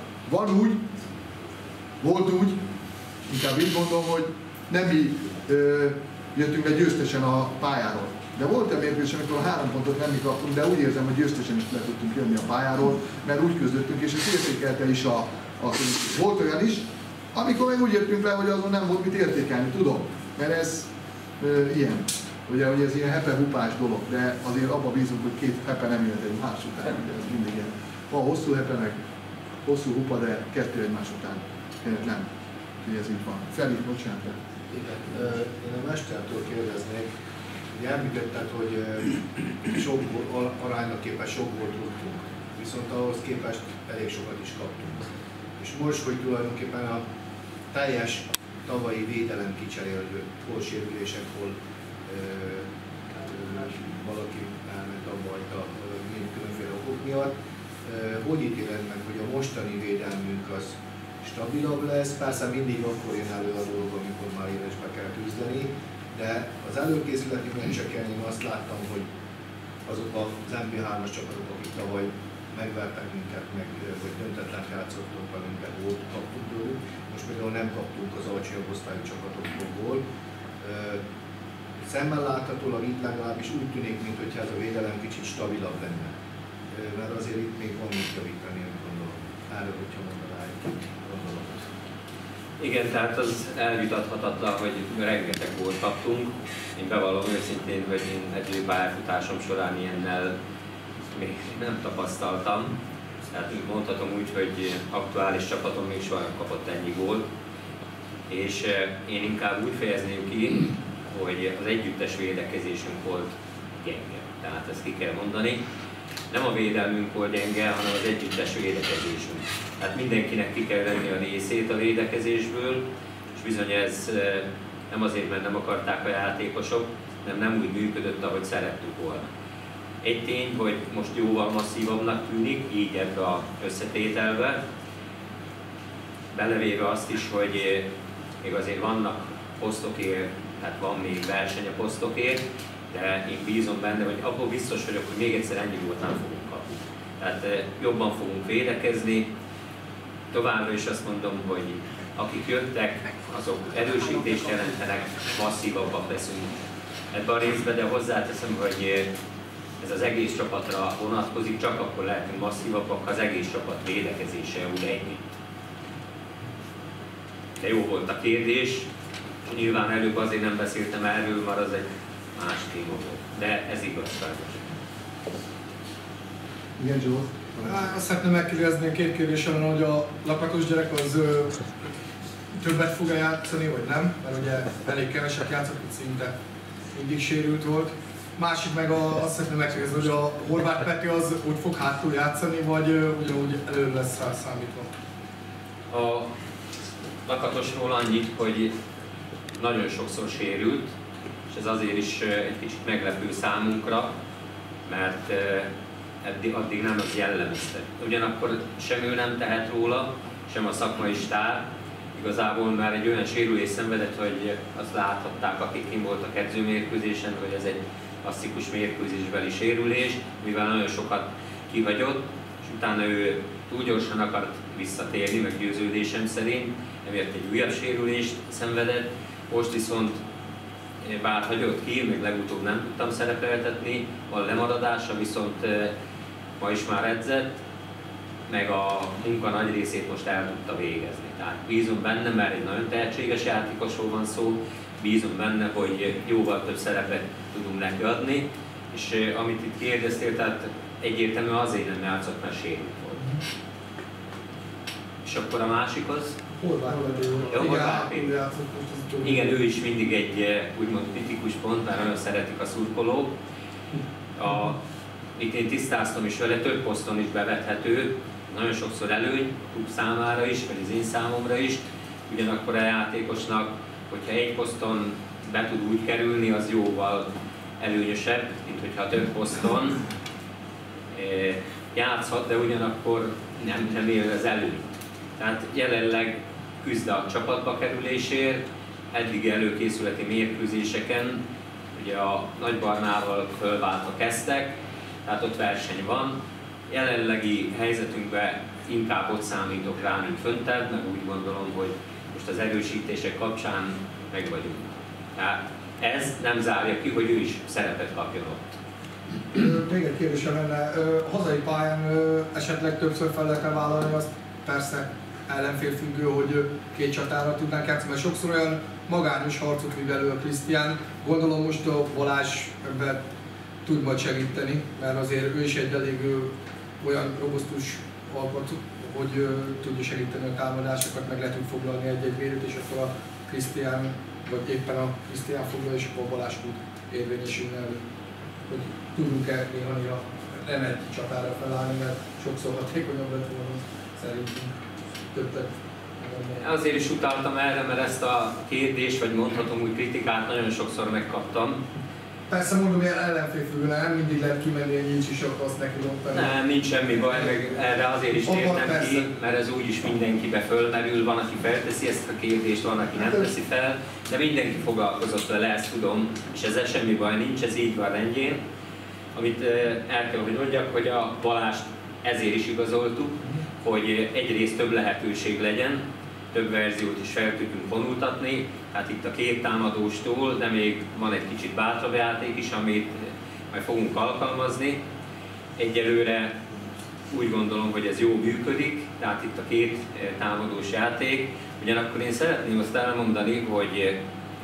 Volt úgy, inkább így mondom, hogy nem mi jöttünk be győztesen a pályáról. De volt egy mérkőzés, amikor a 3 pontot nem mi kaptunk, de úgy érzem, hogy győztesen is le tudtunk jönni a pályáról, mert úgy küzdöttünk, és ezt értékelte is volt olyan is, amikor meg úgy jöttünk le, hogy azon nem volt mit értékelni, tudom, mert ez ilyen. Ugye, hogy ez ilyen hepe-hupás dolog, de azért abba bízunk, hogy 2 hepe nem jöhet egymás után, ugye ez mindig ilyen. Van hosszú hepe, meg hosszú hupa, de 2 egymás után nem. Úgyhogy ez így van. Feli, bocsánat. Igen, én a mestertől kérdeznék, ugye említetted, hogy sok aránynak képest sok gólt rúgtunk, viszont ahhoz képest elég sokat is kaptunk. És most, hogy tulajdonképpen a teljes tavalyi védelem kicserélő, hol sérülések, hol valaki elment abba hagyta különféle okok miatt, hogy ítéled meg, hogy a mostani védelmünk az stabilabb lesz, persze mindig akkor jön elő a dolog, amikor már élesbe kell küzdeni, de az előkészületi meccseken én azt láttam, hogy azok az MP3-as csapatok, akik tavaly megvertek minket, vagy döntetlent játszottunk velünk, de gólt kaptunk tőlük. Most például nem kaptunk az alacsonyabb osztályú csapatokból gólt. Szemmel láthatólag itt legalábbis úgy tűnik, mintha ez a védelem kicsit stabilabb lenne. Mert azért itt még van mit javítani, én gondolom. Erről, hogyha mondaná egy gondolatot. Igen, tehát az elvitathatatlan, hogy rengeteg gólt kaptunk. Én bevallom őszintén, hogy én edzőpályafutásom során ilyennel még nem tapasztaltam. Tehát mondhatom úgy, hogy aktuális csapatom még soha nem kapott ennyi gólt. És én inkább úgy fejezném ki, hogy az együttes védekezésünk volt gyenge. Tehát ezt ki kell mondani. Nem a védelmünk volt gyenge, hanem az együttes védekezésünk. Tehát mindenkinek ki kell venni a részét a védekezésből, és bizony ez nem azért, mert nem akarták a játékosok, hanem nem úgy működött, ahogy szerettük volna. Egy tény, hogy most jóval masszívabbnak tűnik, így ebbe az összetételbe, belevéve azt is, hogy még azért vannak posztokért, tehát van még verseny a posztokért, de én bízom benne, hogy abból biztos vagyok, hogy még egyszer ennyi gólt nem fogunk kapni. Tehát jobban fogunk védekezni. Továbbra is azt mondom, hogy akik jöttek, azok erősítést jelentenek, masszívabbak leszünk ebben a részben, de hozzáteszem, hogy ez az egész csapatra vonatkozik, csak akkor lehetünk masszívabbak, ha az egész csapat védekezése úgy együtt. De jó volt a kérdés, nyilván előbb azért nem beszéltem erről, mert az egy más téma volt, de ez igazságos. Igen, Zsolt? Azt szeretném megkérdezni, 2 kérdésem van, hogy a lakatos gyerek az többet fog játszani, vagy nem, mert ugye elég keveset játszott, hogy szinte mindig sérült volt. Másik meg azt szeretném megkérdezni, hogy a Horváth Peti az úgy fog hátul játszani, vagy ugyanúgy elő lesz rá számítva? A lakatosról annyit, hogy nagyon sokszor sérült, és ez azért is egy kicsit meglepő számunkra, mert addig nem az jellemezte. Ugyanakkor sem ő nem tehet róla, sem a szakmai stáb. Igazából már egy olyan sérülés szenvedett, hogy azt láthatták, akik kim voltak edzőmérkőzésen, hogy ez egy klasszikus mérkőzésbeli sérülés, mivel nagyon sokat kihagyott, és utána ő túl gyorsan akart visszatérni, meg győződésem szerint, emiatt egy újabb sérülést szenvedett. Most viszont bár hagyott ki, meg legutóbb nem tudtam szerepeltetni, van lemaradása, viszont ma is már edzett, meg a munka nagy részét most el tudta végezni. Tehát bízom benne, mert egy nagyon tehetséges játékosról van szó, bízom benne, hogy jóval több szerepet tudunk neki adni, és amit itt kérdeztél, tehát egyértelműen azért nem játszott, mert sérült volt. És akkor a másik az? Horváth Péter. Igen, ő is mindig egy úgymond kritikus pont, mert nagyon szeretik a szurkolók. Itt én tisztáztam is vele, több poszton is bevethető, nagyon sokszor előny, a klub számára is, vagy az én számomra is. Ugyanakkor a játékosnak, hogyha egy poszton be tud úgy kerülni, az jóval előnyösebb, mint hogyha több poszton játszhat, de ugyanakkor nem él az előny. Tehát jelenleg küzd a csapatba kerülésért, eddig előkészületi mérkőzéseken, ugye a Nagybarnával fölváltva kezdtek, tehát ott verseny van. Jelenlegi helyzetünkben inkább ott számítok rá, mint föntebb, meg úgy gondolom, hogy most az erősítések kapcsán meg vagyunk. Tehát ez nem zárja ki, hogy ő is szerepet kapjon ott. Még egy kérdésem lenne, hazai pályán esetleg többször fel lehetne vállalni azt, persze ellenfélfüggő, hogy két csatára tudnánk játszani, mert sokszor olyan magányos harcot visz elő a Krisztián. Gondolom most a Balázs ebben tud majd segíteni, mert azért ő is egy elég olyan robusztus alkot, hogy tudja segíteni a támadásokat, meg le tud foglalni egy-egy védőt, és akkor a Krisztián, vagy éppen a Krisztián foglalja, és akkor a Balázs tud érvényesülni elő. Hogy tudunk-e néha nem egy csatára felállni, mert sokszor hatékonyabb lett volna szerintünk többet. Azért is utaltam erre, mert ezt a kérdést, vagy mondhatom úgy kritikát nagyon sokszor megkaptam. Persze mondom, ilyen ellenfélfüggő, nem mindig lehet kimenni egy nincs is, akkor azt neki rontani. Nem, nincs semmi baj, meg erre azért is tértem ki, mert ez úgyis mindenkibe fölmerül, van, aki felteszi ezt a kérdést, van, aki nem teszi fel, de mindenki foglalkozott vele, ezt tudom, és ezzel semmi baj nincs, ez így van rendjén. Amit el kell, hogy mondjak, hogy a Balást ezért is igazoltuk, hogy egyrészt több lehetőség legyen, több verziót is fel tudjunk vonultatni, hát itt a két támadóstól, de még van egy kicsit bátrabb játék is, amit majd fogunk alkalmazni. Egyelőre úgy gondolom, hogy ez jól működik, tehát itt a két támadós játék. Ugyanakkor én szeretném azt elmondani, hogy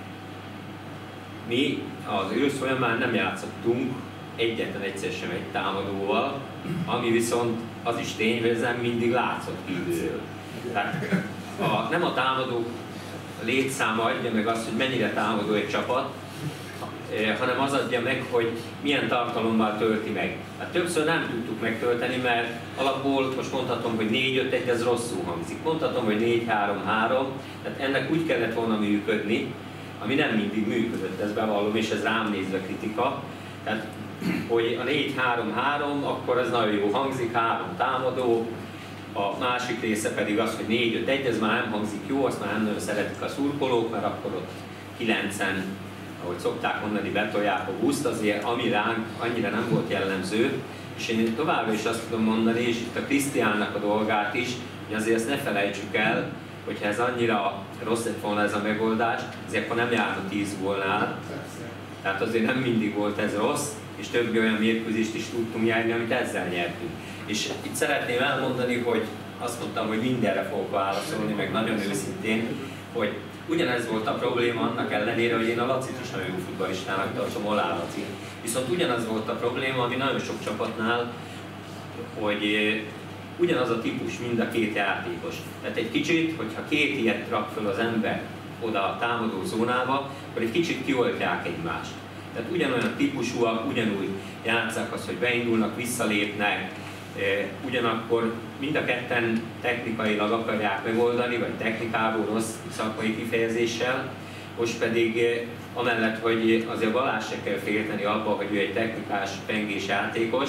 mi az ősz folyamán nem játszottunk egyetlen egyszer sem egy támadóval, ami viszont az is tény, hogy ez nem mindig látszott kívülről. Tehát nem a támadó létszáma adja meg azt, hogy mennyire támadó egy csapat, hanem az adja meg, hogy milyen tartalommal tölti meg. Hát többször nem tudtuk megtölteni, mert alapból most mondhatom, hogy 4-5-1, ez rosszul hangzik. Mondhatom, hogy 4-3-3, tehát ennek úgy kellett volna működni, ami nem mindig működött, ez bevallom, és ez rám nézve kritika. Tehát, hogy a 4-3-3, akkor ez nagyon jó hangzik, 3 támadó, a másik része pedig az, hogy 4-5-1, ez már nem hangzik jó, azt már nem nagyon szeretik a szurkolók, mert akkor ott 9-en, ahogy szokták mondani, betolják a buszt, azért ami ránk annyira nem volt jellemző. És én továbbra is azt tudom mondani, és itt a Krisztiánnak a dolgát is, hogy azért ezt ne felejtsük el, hogyha ez annyira rossz lett volna ez a megoldás, azért akkor nem járna 10 gólnál. Tehát azért nem mindig volt ez rossz, és több olyan mérkőzést is tudtunk nyerni, amit ezzel nyertünk. És itt szeretném elmondani, hogy azt mondtam, hogy mindenre fogok válaszolni, meg nagyon őszintén, hogy ugyanez volt a probléma annak ellenére, hogy én a Lacit is nagyon jó futballistának tartom, Olá Laci. Viszont ugyanaz volt a probléma, ami nagyon sok csapatnál, hogy ugyanaz a típus mind a két játékos. Tehát egy kicsit, hogyha két ilyet rak föl az ember oda a támadó zónába, akkor egy kicsit kioltják egymást. Tehát ugyanolyan típusúak, ugyanúgy játsszák azt, hogy beindulnak, visszalépnek, ugyanakkor mind a ketten technikailag akarják megoldani, vagy technikából rossz szakmai kifejezéssel, most pedig amellett, hogy azért Balázs se kell félteni abba, hogy ő egy technikás, pengés játékos,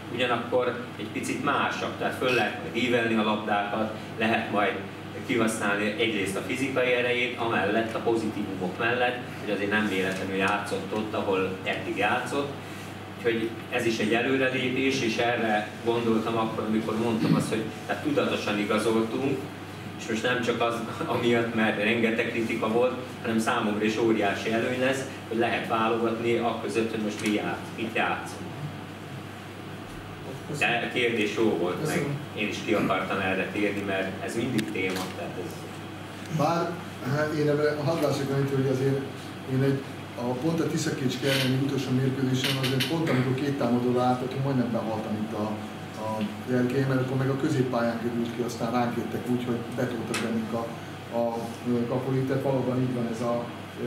ugyanakkor egy picit másak, tehát föl lehet majd ívelni a labdákat, lehet majd kihasználni egyrészt a fizikai erejét, amellett a pozitívumok mellett, hogy azért nem véletlenül játszott ott, ahol eddig játszott. Úgyhogy ez is egy előrelépés, és erre gondoltam akkor, amikor mondtam azt, hogy tehát tudatosan igazoltunk, és most nem csak az amiatt, mert rengeteg kritika volt, hanem számomra is óriási előny lesz, hogy lehet válogatni akközött, hogy most mit játszunk. De a kérdés jó volt, meg én is ki akartam erre térni, mert ez mindig téma. Tehát ez... Bár én ebben hadd lássak annyit, hogy azért én pont a Tiszakécske elleni utolsó mérkőzésen azért pont amikor két támadóra álltatunk, majdnem behaltam itt a jelkény, mert akkor meg a középpályán került ki, aztán ránk jöttek úgy, hogy betoltak bennünk a kapulit, tehát valóban így van ez a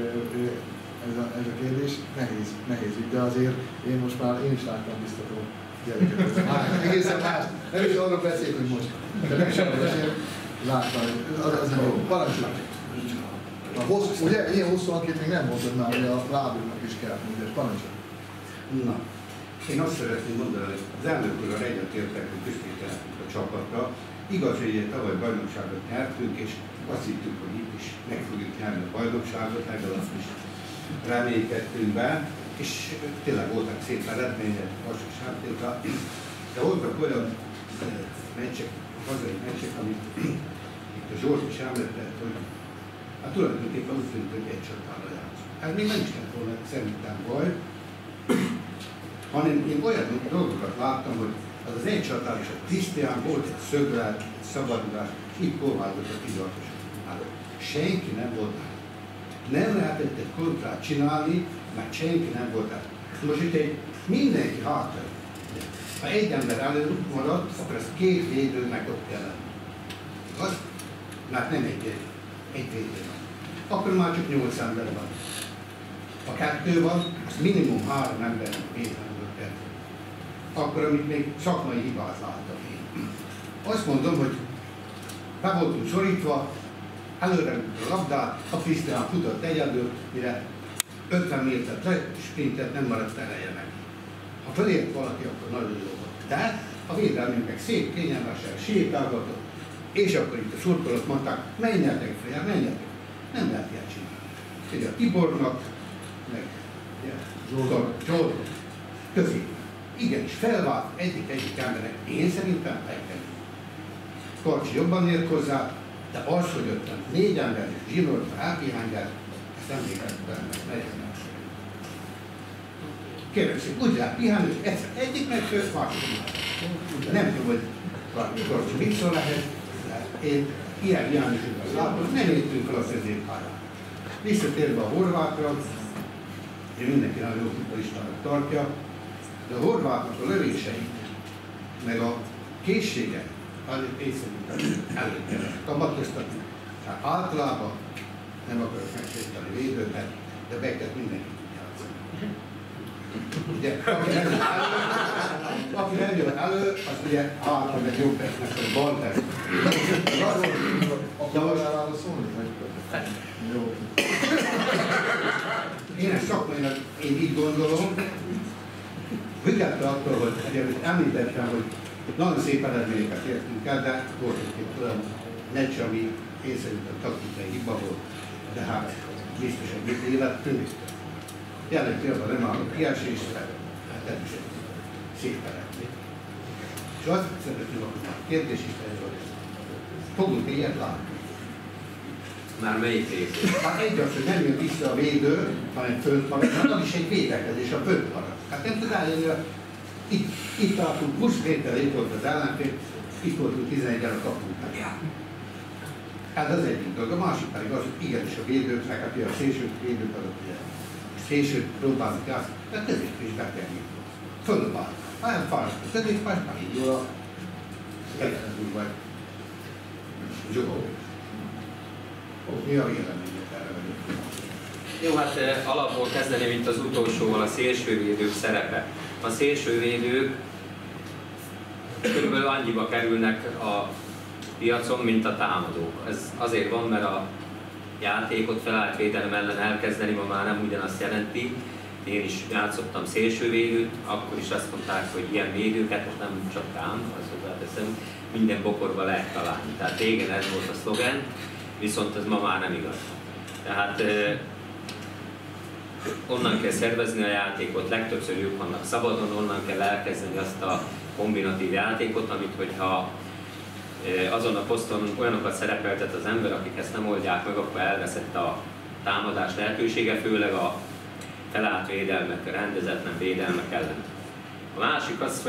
kérdés. Nehéz ügy, de azért én is láttam biztató gyerekeket. Egészen más. Nem is arról beszélt, hogy most. De nem is arról beszélt, láttam, az jó. Parancsolj! Ugye, ilyen hosszúanként még nem mondtad már, hogy a lábúnak is kell mondani, parancsolj! Na, én azt szeretném mondani, hogy az elnök úrral egyetértek, hogy büszkék lehetünk a csapatra. Igaz, hogy tavaly bajnokságot nyertünk, és azt hittük, hogy itt is meg fogjuk nyerni a bajnokságot, legalábbis reménykedtünk be, és tényleg voltak szép eredmények, Vasasártéka, de voltak olyan meccsek, hazai meccsek, amit itt a Zsolt is említett, hogy hát tulajdonképpen úgy tűnt, hogy egy csatára játszunk. Ez még nem is lett volna szerintem baj, hanem én olyan dolgokat láttam, hogy az egy csatár és a Krisztián volt egy szöglet, egy szabadulás, és itt próbáltuk a 16-os. Senki nem volt át. Nem lehetett egy kontrát csinálni, mert senki nem volt át. Most itt mindenki hátra. Ha egy ember előtt maradt, akkor ez két védőnek ott kell lenni. Igaz? Mert nem egy védő van. Akkor már csak 8 ember van. Ha 2 van, az minimum 3 embernek védelmet kell. Akkor, amit még szakmai hibát láttam én. Azt mondom, hogy be voltunk szorítva, előre a labdát, a Krisztián futott egyedül, mire 50 métert lesprintet, nem maradt ereje meg. Ha fölért valaki, akkor nagyon jó volt. De a védelmünk meg szép, kényelmesen sétálgatott, és akkor itt a szurkolók mondták, menjetek fel, menjetek. Nem lehet ilyet csinálni. Ugye a Tibornak, meg Zsolt közé. Igenis, felvált egyik emberek, én szerintem elkezdő. Karcsi jobban ért hozzá, de az, hogy ott 4 ember és zsinórban elpihányját, ezt nem végeztem meg. Kérlek szépen, úgy lehet pihenni, hogy egyszer egyik megfőtt, másik. Nem tudom, hogy Karcsi mit szól ehhez, de én ilyen hiányosokat látom, nem értünk fel a középpályán. Visszatérve a horvátra, én mindenki nagyon jó futballistának tartja, de a horvátnak a lövései, meg a készsége, azért észrevétel előtt kell kamatoztatni. Tehát általában nem akarok megsérteni védőket, de Becket mindenki tud játszani. Ugye, aki nem jön elő, az ugye hátra meg jobb esnek, vagy bal tesz. Akarod válaszolni? Jó. Én ezt szakmailag én így gondolom, függetlenül attól, hogy említettem, hogy nagyon szép eredményeket értünk el, de volt egy olyan meccs, ami én szerintem taktikai hiba volt, de hát biztos, hogy mit élettünk. Jelenleg például nem áll a kiesésre, hát ez is egy szép eredmény. És azt szeretném, hogy a kérdés is hogy fogunk ilyet látni. Már melyik részét? Hát egy az, hogy nem jön vissza a védő, hanem fönt marad, hát az is egy védekezés, a fönt marad. Hát nem tud eljönni, itt tartunk 20 méterre, itt volt az ellenfél, itt voltunk 11-en a kapunknak. Hát az egyik dolog. A másik pedig az, hogy igenis a védőknek, aki a szélső védők adott, ugye, szélsőt próbálnak játszani, de a középre is be kell nyitni. Fölvált. Ha nem fáradt a középpás, már így jól a Kelenedúr vagy Zsugóvés. Mi a véleményed erre vagyok? Jó, hát alapból kezdeném itt az utolsóval, a szélsővédők szerepe. A szélsővédők körülbelül annyiba kerülnek a piacon, mint a támadók. Ez azért van, mert a játékot felállt védelem ellen elkezdeni ma már nem ugyanazt jelenti, én is játszottam szélsővédőt, akkor is azt mondták, hogy ilyen védőket, nem csak tám, azt hozzáteszem, minden bokorba lehet találni. Tehát régen ez volt a szlogen, viszont ez ma már nem igaz. Tehát onnan kell szervezni a játékot, legtöbbször ők vannak szabadon, onnan kell elkezdeni azt a kombinatív játékot, amit hogyha azon a poszton olyanokat szerepeltet az ember, akik ezt nem oldják meg, akkor elveszett a támadás lehetősége, főleg a felállt védelmek, a rendezetlen védelmek ellen. A másik az,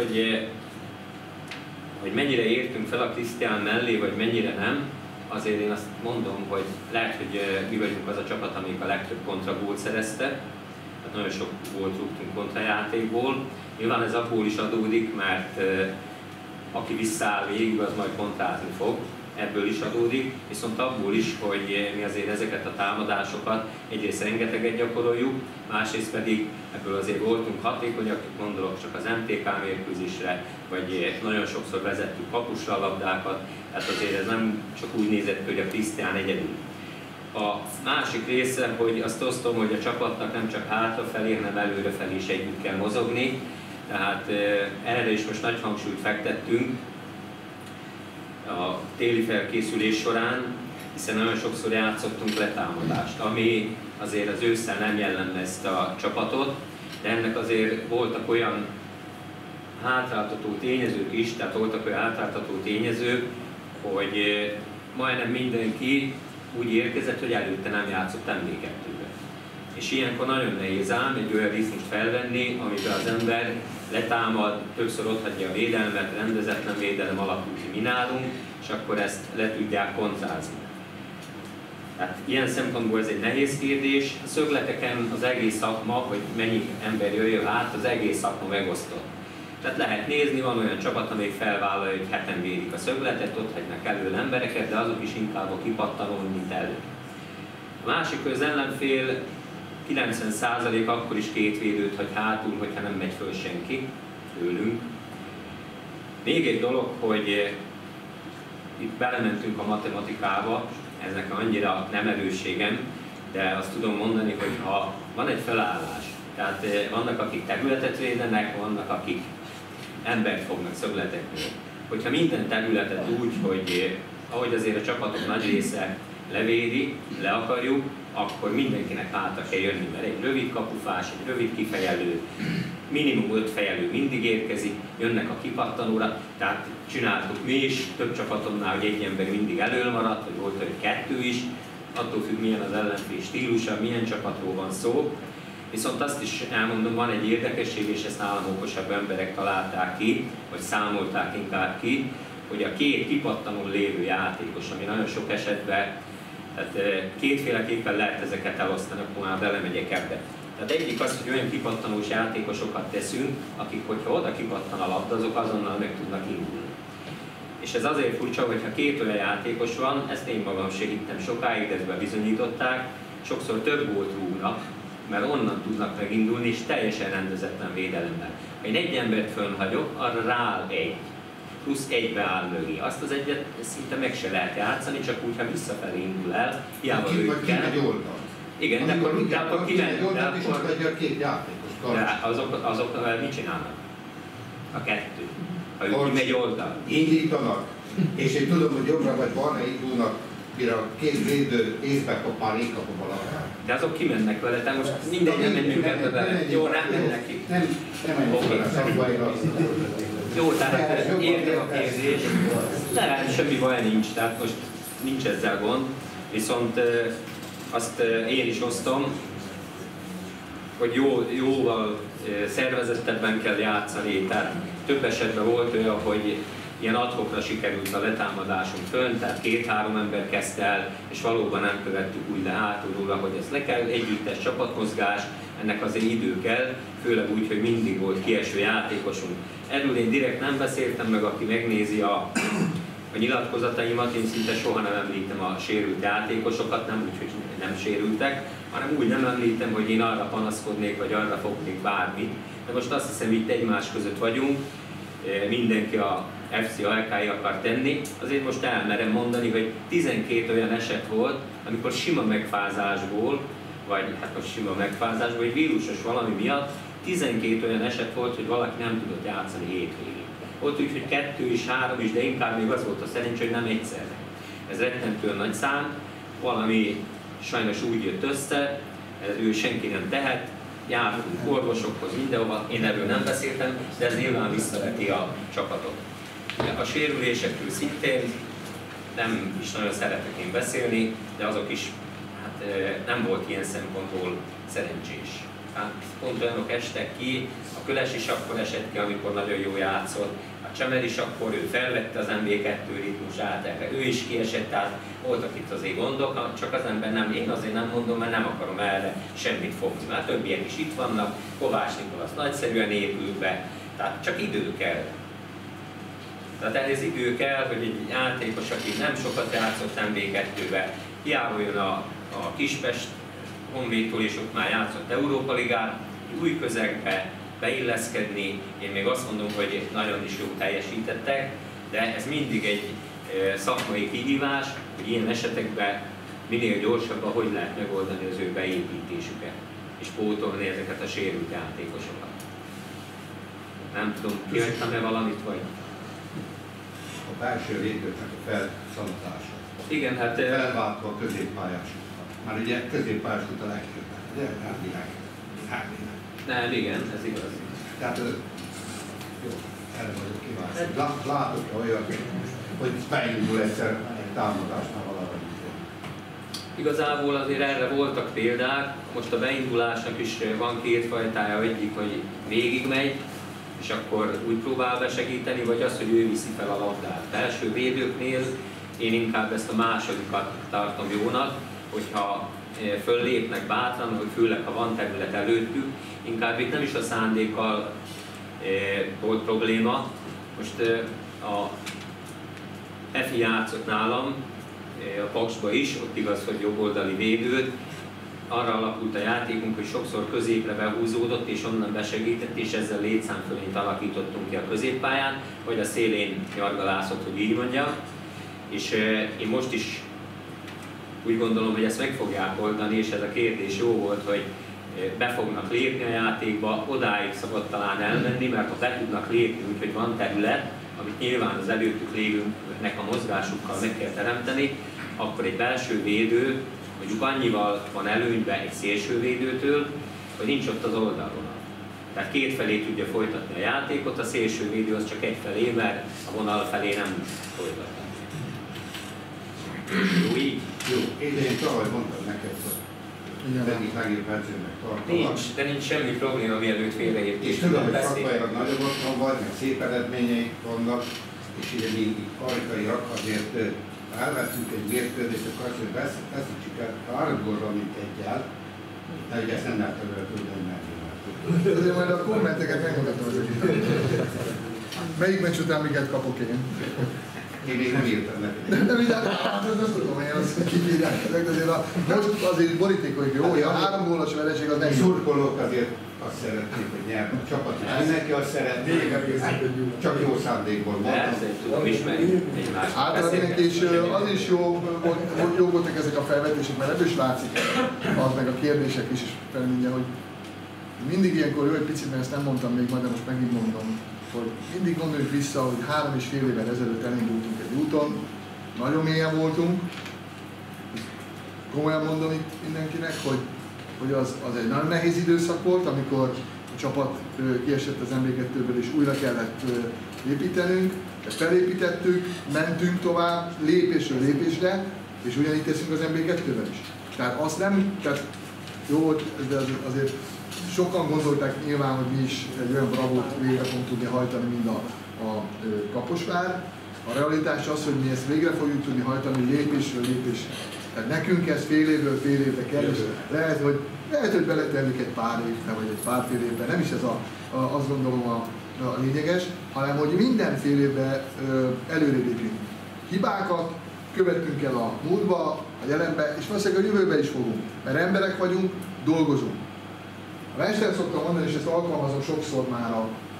hogy mennyire értünk fel a Krisztián mellé, vagy mennyire nem, azért én azt mondom, hogy lehet, hogy mi vagyunk az a csapat, amelyik a legtöbb kontragólt szerezte. Hát nagyon sok gólt rúgtunk kontrajátékból. Nyilván ez abból is adódik, mert aki visszaáll végig, az majd kontázni fog. Ebből is adódik, viszont abból is, hogy mi azért ezeket a támadásokat egyrészt rengeteget gyakoroljuk, másrészt pedig ebből azért voltunk hatékonyak, gondolok csak az MTK mérkőzésre, vagy nagyon sokszor vezettük kapusra a labdákat, tehát azért ez nem csak úgy nézett ki, hogy a Krisztián egyedül. A másik része, hogy azt osztom, hogy a csapatnak nem csak hátrafelé, hanem előrefelé is együtt kell mozogni, tehát erre is most nagy hangsúlyt fektettünk a téli felkészülés során, hiszen nagyon sokszor játszottunk letámadást, ami azért az ősszel nem jellemezte a csapatot, de ennek azért voltak olyan hátráltató tényezők is, tehát voltak olyan hátráltató tényezők, hogy majdnem mindenki úgy érkezett, hogy előtte nem játszott MB2-be. És ilyenkor nagyon nehéz ám egy olyan ritmust felvenni, amiben az ember letámad, többször otthagyja a védelmet, rendezetlen védelem alakul ki minálunk, és akkor ezt le tudják kontrázni. Tehát ilyen szempontból ez egy nehéz kérdés. A szögleteken az egész szakma, hogy mennyi ember jöjjön át, az egész szakma megosztott. Tehát lehet nézni, van olyan csapat, amelyik felvállalja, hogy heten védik a szögletet, ott hagynak elő embereket, de azok is inkább a kipattanón, mint elő. A másik, hogy az ellenfél 90% akkor is két védőt hagy hátul, hogyha nem megy föl senki tőlünk. Még egy dolog, hogy itt belementünk a matematikába, eznek annyira nem erősségem, de azt tudom mondani, hogy ha van egy felállás, tehát vannak akik területet védenek, vannak akik embert fognak szögleteknél. Hogyha minden területet úgy, hogy ahogy azért a csapatok nagy része levédi, le akarjuk, akkor mindenkinek hátra kell jönni, mert egy rövid kapufás, egy rövid kifejelő, minimum 5 fejelő mindig érkezik, jönnek a kipattanóra, tehát csináltuk mi is, több csapatomnál, hogy egy ember mindig elől maradt, vagy volt, hogy 2 is, attól függ, milyen az ellenfél stílusa, milyen csapatról van szó. Viszont azt is elmondom, van egy érdekesség, és ezt nálam okosabb emberek találták ki, vagy számolták inkább ki, hogy a két kipattanón lévő játékos, ami nagyon sok esetben, tehát kétféleképpen lehet ezeket elosztani, akkor már belemegyek ebbe. Tehát egyik az, hogy olyan kipattanós játékosokat teszünk, akik, hogyha oda kipattan a labda, azok azonnal meg tudnak indulni. És ez azért furcsa, hogyha két olyan játékos van, ezt én magam se hittem sokáig, de ezt bebizonyították, sokszor több gólt rúgnak, mert onnan tudnak megindulni, és teljesen rendezetlen védelemmel. Ha én egy embert fönnhagyok, arra rááll egy, plusz egybe áll mögé. Azt az egyet szinte meg se lehet játszani, csak úgy, ha visszafelé indul el, hiába ők kell. Igen, de akkor kimegy oldalt, és ott adja a két játékos. De azok mit csinálnak? A kettő. Ha ő kimegy oldalt. Indítanak, és én tudom, hogy jobbra vagy balra indulnak, mire a két védő észbe kapál, én kapom a labdát. De azok kimennek vele, tehát most mindegy, nem menjünk ebbe bele. Jó, nem mennek ki. Nem menjünk vele, szabbaira. Jó, tehát értem a kérdést. De semmi baj nincs, tehát most nincs ezzel gond. Viszont azt én is osztom, hogy jóval szervezettebben kell játszani. Tehát több esetben volt olyan, hogy ilyen ad-hocra sikerült a letámadásunk fönn, tehát 2-3 ember kezdte el, és valóban nem követtük úgy le hátulról, hogy ez le kell, együttes csapatmozgás, ennek azért idő kell, főleg úgy, hogy mindig volt kieső játékosunk. Erről én direkt nem beszéltem, meg aki megnézi a nyilatkozataimat, én szinte soha nem említem a sérült játékosokat, nem úgy, hogy nem sérültek, hanem úgy nem említem, hogy én arra panaszkodnék, vagy arra fognék bármit. De most azt hiszem, itt egymás között vagyunk, mindenki a FC AEK-i akar tenni. Azért most elmerem mondani, hogy 12 olyan eset volt, amikor sima megfázásból vagy hát most sima megfázás, vagy vírusos valami miatt 12 olyan eset volt, hogy valaki nem tudott játszani hétvégén. Ott úgy, hogy 2 is, 3 is, de inkább még az volt a szerencsé, hogy nem egyszer. Ez rettentően nagy szám, valami sajnos úgy jött össze, ő senki nem tehet, jártunk orvosokhoz mindenhova, én erről nem beszéltem, de ez nyilván visszaveti a csapatot. A sérülésekről szintén nem is nagyon szeretek én beszélni, de azok is hát, nem volt ilyen szempontból szerencsés. Hát, pont olyanok estek ki, a Köles is akkor esett ki, amikor nagyon jó játszott, a Csemer is akkor ő felvette az MB2 ritmusát, erre ő is kiesett, tehát voltak itt azért gondok, csak az ember nem, én azért nem mondom, mert nem akarom erre semmit fogni, mert a többiek is itt vannak, Kovács Nikolasz nagyszerűen épül be, tehát csak idő kell. Tehát ehhez idő kell, hogy egy játékos, aki nem sokat játszott MB2-be, kiáruljon a Kispest Honvédtól, és ott már játszott Európa Ligát, új közegbe beilleszkedni. Én még azt mondom, hogy nagyon is jó teljesítettek, de ez mindig egy szakmai kihívás, hogy ilyen esetekben minél gyorsabban hogy lehet megoldani az ő beépítésüket, és pótolni ezeket a sérült játékosokat. Nem tudom, kihagytam-e valamit, vagy? A belső védőknek a felszaladása. Igen, hát... Felváltva a középpályásokat. Már ugye középpályások a legtöbbet, ugye? Hát világ. Nem, igen, ez igaz. Tehát, jó, erre vagyok kíváncsi. Látok-e olyat, hogy beindul egyszer egy támadásnál valahogy? Igazából azért erre voltak példák, most a beindulásnak is van két fajtája, egyik, hogy végigmegy, és akkor úgy próbál besegíteni, vagy az, hogy ő viszi fel a labdát. Belső védőknél én inkább ezt a másodikat tartom jónak, hogyha föllépnek bátran, hogy főleg ha van terület előttük, inkább itt nem is a szándékkal volt probléma. Most a Efi játszott nálam, a Paksba is, ott igaz, hogy jobboldali védőt. Arra alakult a játékunk, hogy sokszor középre behúzódott és onnan besegített, és ezzel létszámfölényt alakítottunk ki a középpályán, vagy a szélén nyargalászott, hogy így mondjam. És én most is úgy gondolom, hogy ezt meg fogják oldani, és ez a kérdés jó volt, hogy be fognak lépni a játékba, odáig szabad talán elmenni, mert ha be tudnak lépni, úgyhogy van terület, amit nyilván az előttük lévőknek a mozgásukkal meg kell teremteni, akkor egy belső védő mondjuk annyival van előnyben egy szélső védőtől, hogy nincs ott az oldalon. Tehát két felé tudja folytatni a játékot, a szélső védő az csak egy felé, mert a vonal felé nem folytatni. Jó így? Jó, én tavaly mondtam neked, hogy egyik legjobb edzőnek tartalak. Nincs semmi probléma, mielőtt félreértés. És tudom, hogy szakmailag nagyon otthon vagy, meg szép eredményeik vannak, és ugye mi karikaiak azért elveszünk egy mérkőzést, akkor azt, hogy veszítsük el 3 gólra, mint 1-jel, de ugye ezt nem lehet előre tudni, mert azért majd a kommenteket megmutatom ezeket. Melyik meccs után miket kapok én? Én még nem írtam neked. Nem, nem tudom, én azt kívírják ezek, de azért most azért borítékoljuk, jó, hogy a 3 gólos vereség az nem jó. Szurkolók azért azt szeretnék, hogy nyerni a csapat, és mindenki azt szeretné, csak jó szándékból mondtam. Persze, tudom ismerni egymást. Általában és az is jó voltak ezek a felvetések, mert ebből is látszik az meg a kérdések is felmindje, hogy mindig ilyenkor jó egy picit, mert ezt nem mondtam még, majd most megint mondom, hogy mindig gondoljuk vissza, hogy 3,5 évvel ezelőtt elindultunk egy úton, nagyon mélyen voltunk, komolyan mondom itt mindenkinek, hogy az egy nagyon nehéz időszak volt, amikor a csapat kiesett az MB2-ből és újra kellett építenünk, ezt felépítettük, mentünk tovább lépésről lépésre, és ugyanígy teszünk az MB2-ben is. Tehát azt nem, tehát jó volt, de azért sokan gondolták nyilván, hogy mi is egy olyan bravót végre fogunk tudni hajtani, mint a Kaposvár. A realitás az, hogy mi ezt végre fogjuk tudni hajtani lépésről lépésre. Tehát nekünk ez fél évre kell, és lehet, hogy beletelik egy pár évre, vagy egy pár fél évben, nem is ez azt gondolom a lényeges, hanem hogy minden fél évben előrébb lépünk. Hibákat követtünk el a múltba, a jelenbe, és valószínűleg a jövőben is fogunk, mert emberek vagyunk, dolgozunk. A mester szoktam mondani, és ezt alkalmazom sokszor már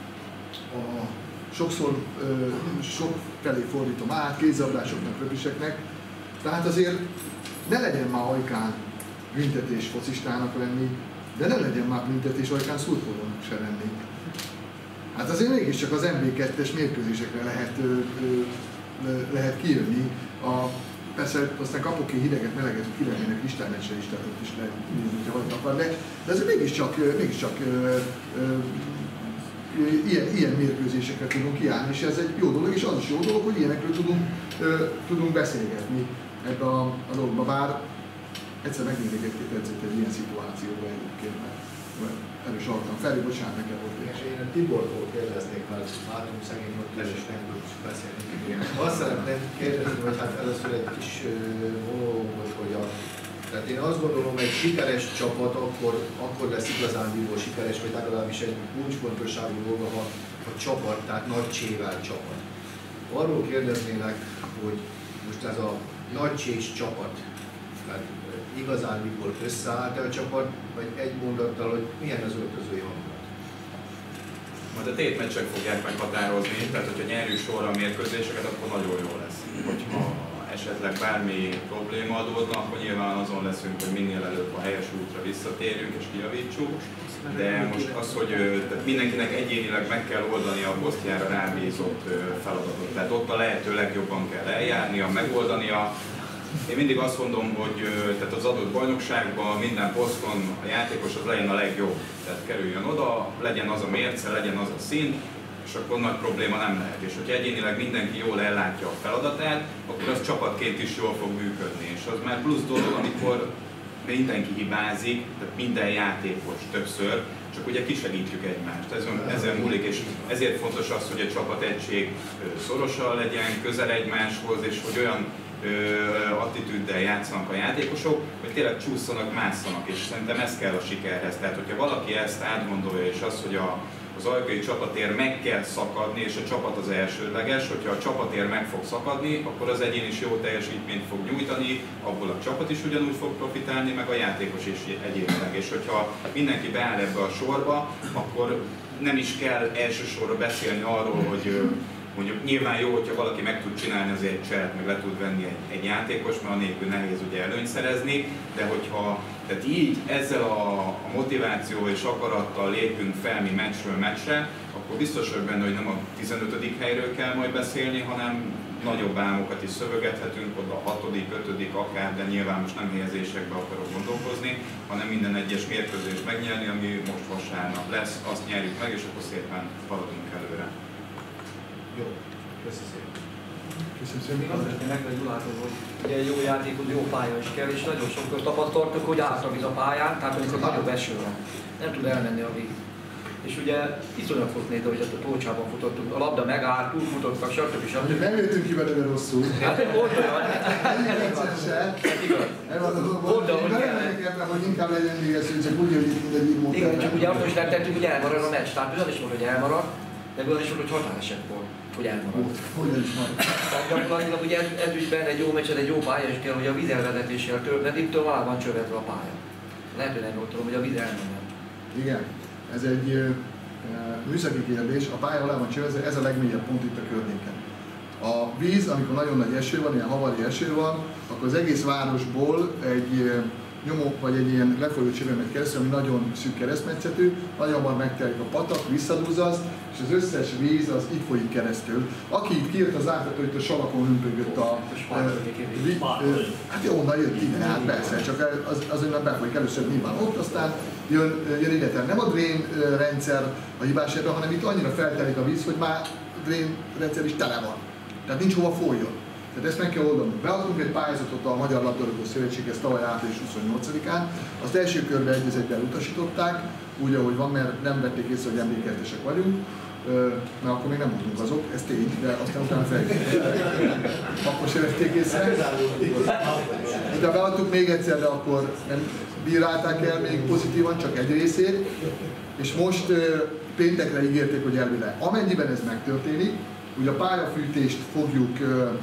sok felé fordítom át, kézzelabdásoknak, röpiseknek. Tehát azért ne legyen már hajkán büntetés focistának lenni, de ne legyen már büntetés ajkán szurkolónak se lenni. Hát azért mégiscsak az MB2-es mérkőzésekre lehet kijönni. Persze aztán kapok ki hideget, meleget, hogy kilennének listánymeccse is, tehát ott is lehet nézni, hogyha valaki akar, de azért mégiscsak ilyen mérkőzésekre tudunk kiállni, és ez egy jó dolog, és az is jó dolog, hogy ilyenekről tudunk beszélgetni ebbe a dologba, bár egyszer megnéznék egy-két edzőt egy ilyen szituációban egyébként, mert erős alkalom. Feri, bocsánat, nekem volt egy. Én a Tibortól kérdeznék, mert látom szegény ott is, és nem tudsz beszélni. Azt szeretném kérdezni, hogy hát először egy kis monológot, hogy tehát én azt gondolom, egy sikeres csapat akkor lesz igazándiból sikeres, vagy legalábbis egy kulcsfontosságú dolga, ha a csapat, tehát nagy csével csapat. Arról kérdeznélek, hogy most ez a nagy csés csapat, tehát igazándiból összeállt a csapat, vagy egy mondattal, hogy milyen az öltözői hangulat? Majd a tétmeccsek fogják meghatározni, tehát hogyha nyerjük sorra a mérkőzéseket, akkor nagyon jó lesz. Hogyha esetleg bármi probléma adódna, akkor nyilván azon leszünk, hogy minél előbb a helyes útra visszatérjünk és kijavítsuk. De most az, hogy tehát mindenkinek egyénileg meg kell oldani a posztjára rábízott feladatot. Tehát ott a lehető legjobban kell eljárnia, megoldania. Én mindig azt mondom, hogy tehát az adott bajnokságban minden poszton a játékos az legyen a legjobb. Tehát kerüljön oda, legyen az a mérce, legyen az a szint, és akkor nagy probléma nem lehet. És hogyha egyénileg mindenki jól ellátja a feladatát, akkor az csapatként is jól fog működni. És az már plusz dolog, amikor mindenki hibázik, tehát minden játékos többször, csak ugye kisegítjük egymást. Ezen múlik, és ezért fontos az, hogy a csapategység szorosan legyen, közel egymáshoz, és hogy olyan attitűddel játszanak a játékosok, hogy tényleg csúszanak, másszanak, és szerintem ez kell a sikerhez. Tehát, hogyha valaki ezt átgondolja, és az, hogy az ajkai csapatér meg kell szakadni, és a csapat az elsődleges, hogyha a csapatér meg fog szakadni, akkor az egyén is jó teljesítményt fog nyújtani, abból a csapat is ugyanúgy fog profitálni, meg a játékos is egyénileg. És hogyha mindenki beáll ebbe a sorba, akkor nem is kell elsősorban beszélni arról, hogy mondjuk nyilván jó, hogyha valaki meg tud csinálni azért egy cselt, meg le tud venni egy játékos, mert anélkül nehéz ugye előnyt szerezni, de hogyha tehát így ezzel a motiváció és akarattal lépünk fel mi meccsről meccsre, akkor biztos vagyok benne, hogy nem a 15. helyről kell majd beszélni, hanem nagyobb álmokat is szövegethetünk, oda a 6., 5. akár, de nyilván most nem helyezésekbe akarok gondolkozni, hanem minden egyes mérkőzést megnyerni, ami most vasárnap lesz, azt nyerjük meg, és akkor szépen haladunk előre. Jó, köszönöm szépen. Köszönöm szépen. Még azt szeretném megvenni Gyulától, hogy ugye jó játékot, jó pálya is kell, és nagyon sokszor tapasztaltuk, hogy átravíz a pályán, tehát amikor nagyobb eső van, nem tud elmenni a víz. És ugye iszonyat volt nézni, hogy a Tócsában futottunk, a labda megállt, túlfutottak, stb. Nem jöttünk ki belőle rosszul. Hát volt olyan. Volt, ahogy kellett. Hogy inkább legyen még ez, hogy csak úgy jön itt, egy így igen, csak ugye azt is tettünk, hogy elmarad a meccs. Tehát olyan is volt, hogy elmarad, de olyan is volt, hogy határeset volt, hogy elmarad. Hogyan is marad? Tehát gyakorlatilag ugye ezügyben egy jó meccsen, egy jó pálya is kell, hogy a vízelvezetéssel tölteni, ittől már van csövetve a pálya. Lehet, hogy nem jól tudom, hogy a víz elmenjen. Igen, ez egy műszaki kérdés, a pálya alá van csövezve, ez a legmélyebb pont itt a környéken. A víz, amikor nagyon nagy eső van, ilyen havari eső van, akkor az egész városból egy nyomó, vagy egy ilyen lefolyó csövön megy keresztül, ami nagyon szűk keresztmetszetű, nagyon hamar megtelik a patak, visszadúzzaz, és az összes víz az itt folyik keresztül. Aki itt kijött, az látható, hogy a salakon hümpögött hát jó, onnan jött ide, hát persze, csak az onnan befolyik először nyilván ott, aztán jön ide. Tehát nem a drén rendszer a hibás ebben, hanem itt annyira feltelik a víz, hogy már drén rendszer is tele van. Tehát nincs hova folyjon. Tehát ezt meg kell oldanunk. Beadtunk egy pályázatot a Magyar Labdarúgó Szövetséghez tavaly április 28-án. Azt első körben egy-egyben utasították, úgy ahogy van, mert nem vették észre, hogy MB2-esek vagyunk. Mert akkor még nem voltunk azok, ez tény, de aztán utána akkor se vették észre. De beadtuk még egyszer, de akkor nem bírálták el még pozitívan, csak egy részét. És most péntekre ígérték, hogy elvileg. Amennyiben ez megtörténik, ugye a pályafűtést fogjuk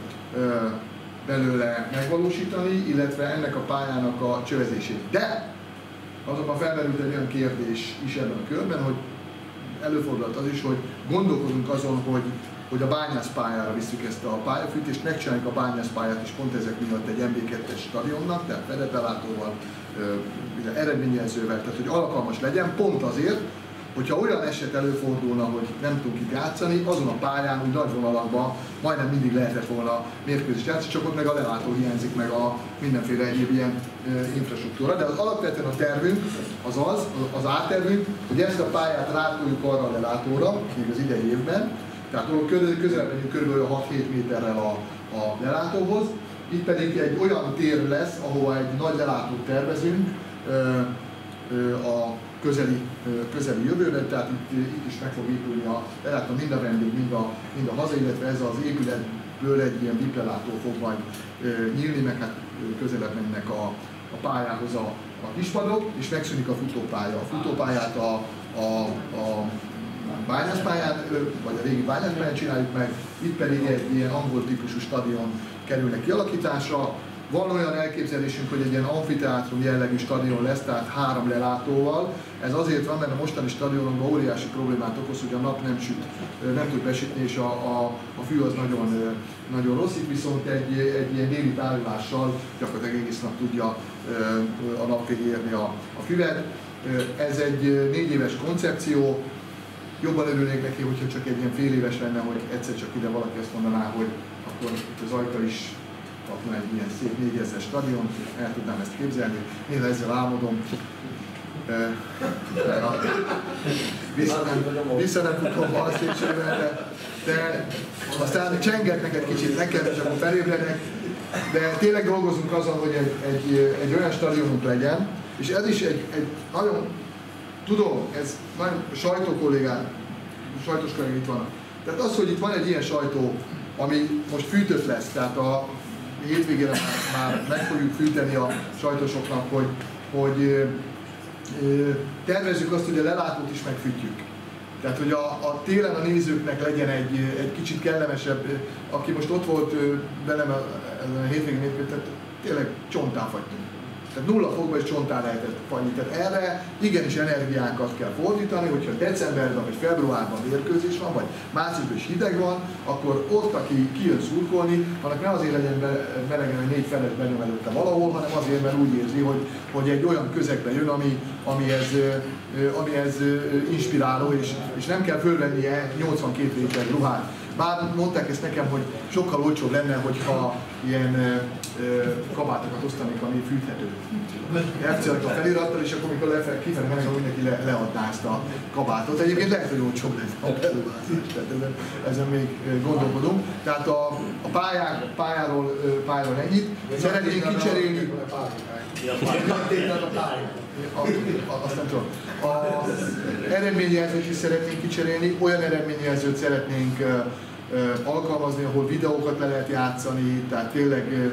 belőle megvalósítani, illetve ennek a pályának a csövezését. De azonban felmerült egy olyan kérdés is ebben a körben, hogy előfordult az is, hogy gondolkodunk azon, hogy hogy a bányászpályára visszük ezt a pályafűtést, megcsináljuk a bányászpályát is pont ezek miatt egy MB2-es stadionnak, tehát fedetbelátóval, eredményjelzővel, tehát hogy alkalmas legyen, pont azért, hogyha olyan eset előfordulna, hogy nem tudunk itt játszani, azon a pályán úgy nagy vonalakban majdnem mindig lehetett volna mérkőzést játszani, csak ott meg a lelátó hiányzik, meg a mindenféle egyéb ilyen infrastruktúra. De az alapvetően a tervünk, az áttervünk, hogy ezt a pályát rátoljuk arra a lelátóra, még az idei évben, tehát közelebb megyünk kb. 6-7 méterrel a lelátóhoz, itt pedig egy olyan tér lesz, ahova egy nagy lelátót tervezünk a közeli jövőben, tehát itt is meg fog épülni lelátó mind a vendég, mind a haza, illetve ez az épületből egy ilyen viplelátó fog majd nyílni, meg hát közelebb mennek a pályához a kispadok, és megszűnik a futópálya. A futópályát a bányászpályán, vagy a régi bányászpályán csináljuk meg, itt pedig egy ilyen angol típusú stadion kerülnek kialakításra. Van olyan elképzelésünk, hogy egy ilyen amfiteátrum jellegű stadion lesz, tehát 3 lelátóval. Ez azért van, mert a mostani stadionunkban óriási problémát okoz, hogy a nap nem süt, nem tud besütni, és a fű az nagyon, nagyon rossz. Itt viszont egy ilyen déli tárolással gyakorlatilag egész nap tudja a napig érni a füvet. Ez egy 4 éves koncepció. Jobban örülnék neki, hogyha csak egy ilyen fél éves lenne, hogy egyszer csak ide valaki azt mondaná, hogy akkor az Ajka is kapna egy ilyen szép 4000-es stadion, el tudnám ezt képzelni. Néha ezzel álmodom. Vissza nem tudom a szépségben, de aztán csengetnek egy kicsit, nekem is akkor felébrednek, de tényleg dolgozunk azon, hogy egy olyan stadionunk legyen, és ez is egy nagyon, tudom, ez nagyon sajtos kollégák itt vannak. Tehát az, hogy itt van egy ilyen sajtó, ami most fűtött lesz, tehát a hétvégére már meg fogjuk fűteni a sajtosoknak, hogy tervezzük azt, hogy a lelátót is megfűtjük. Tehát, hogy a télen a nézőknek legyen egy kicsit kellemesebb, aki most ott volt velem a hétvégén, tehát tényleg csontán fagytunk. Tehát 0 fokba is csontán lehetett fagyni. Tehát erre igenis energiákat kell fordítani, hogyha decemberben vagy februárban mérkőzés van, vagy márciusban is hideg van, akkor ott, aki kijön szurkolni, annak ne azért legyen melegen, hogy 4 feles benyom előtte valahol, hanem azért, mert úgy érzi, hogy egy olyan közegbe jön, amihez inspiráló, és nem kell fölvennie 82 liter ruhát. Bár mondták ezt nekem, hogy sokkal olcsóbb lenne, hogyha ilyen kabátokat osztanék, ami fűthető. FC a felirattal, és akkor mikor kifele mennek, mindenki leadná ezt a kabátot. Egyébként lehet, hogy olcsóbb lenne a beruházás, ezen még gondolkodunk. Tehát a pályáról ennyit. Szeretnénk kicserélni. Azt nem tudom. Az eredményjelzőt is szeretnénk kicserélni, olyan eredményjelzőt szeretnénk alkalmazni, ahol videókat le lehet játszani, tehát tényleg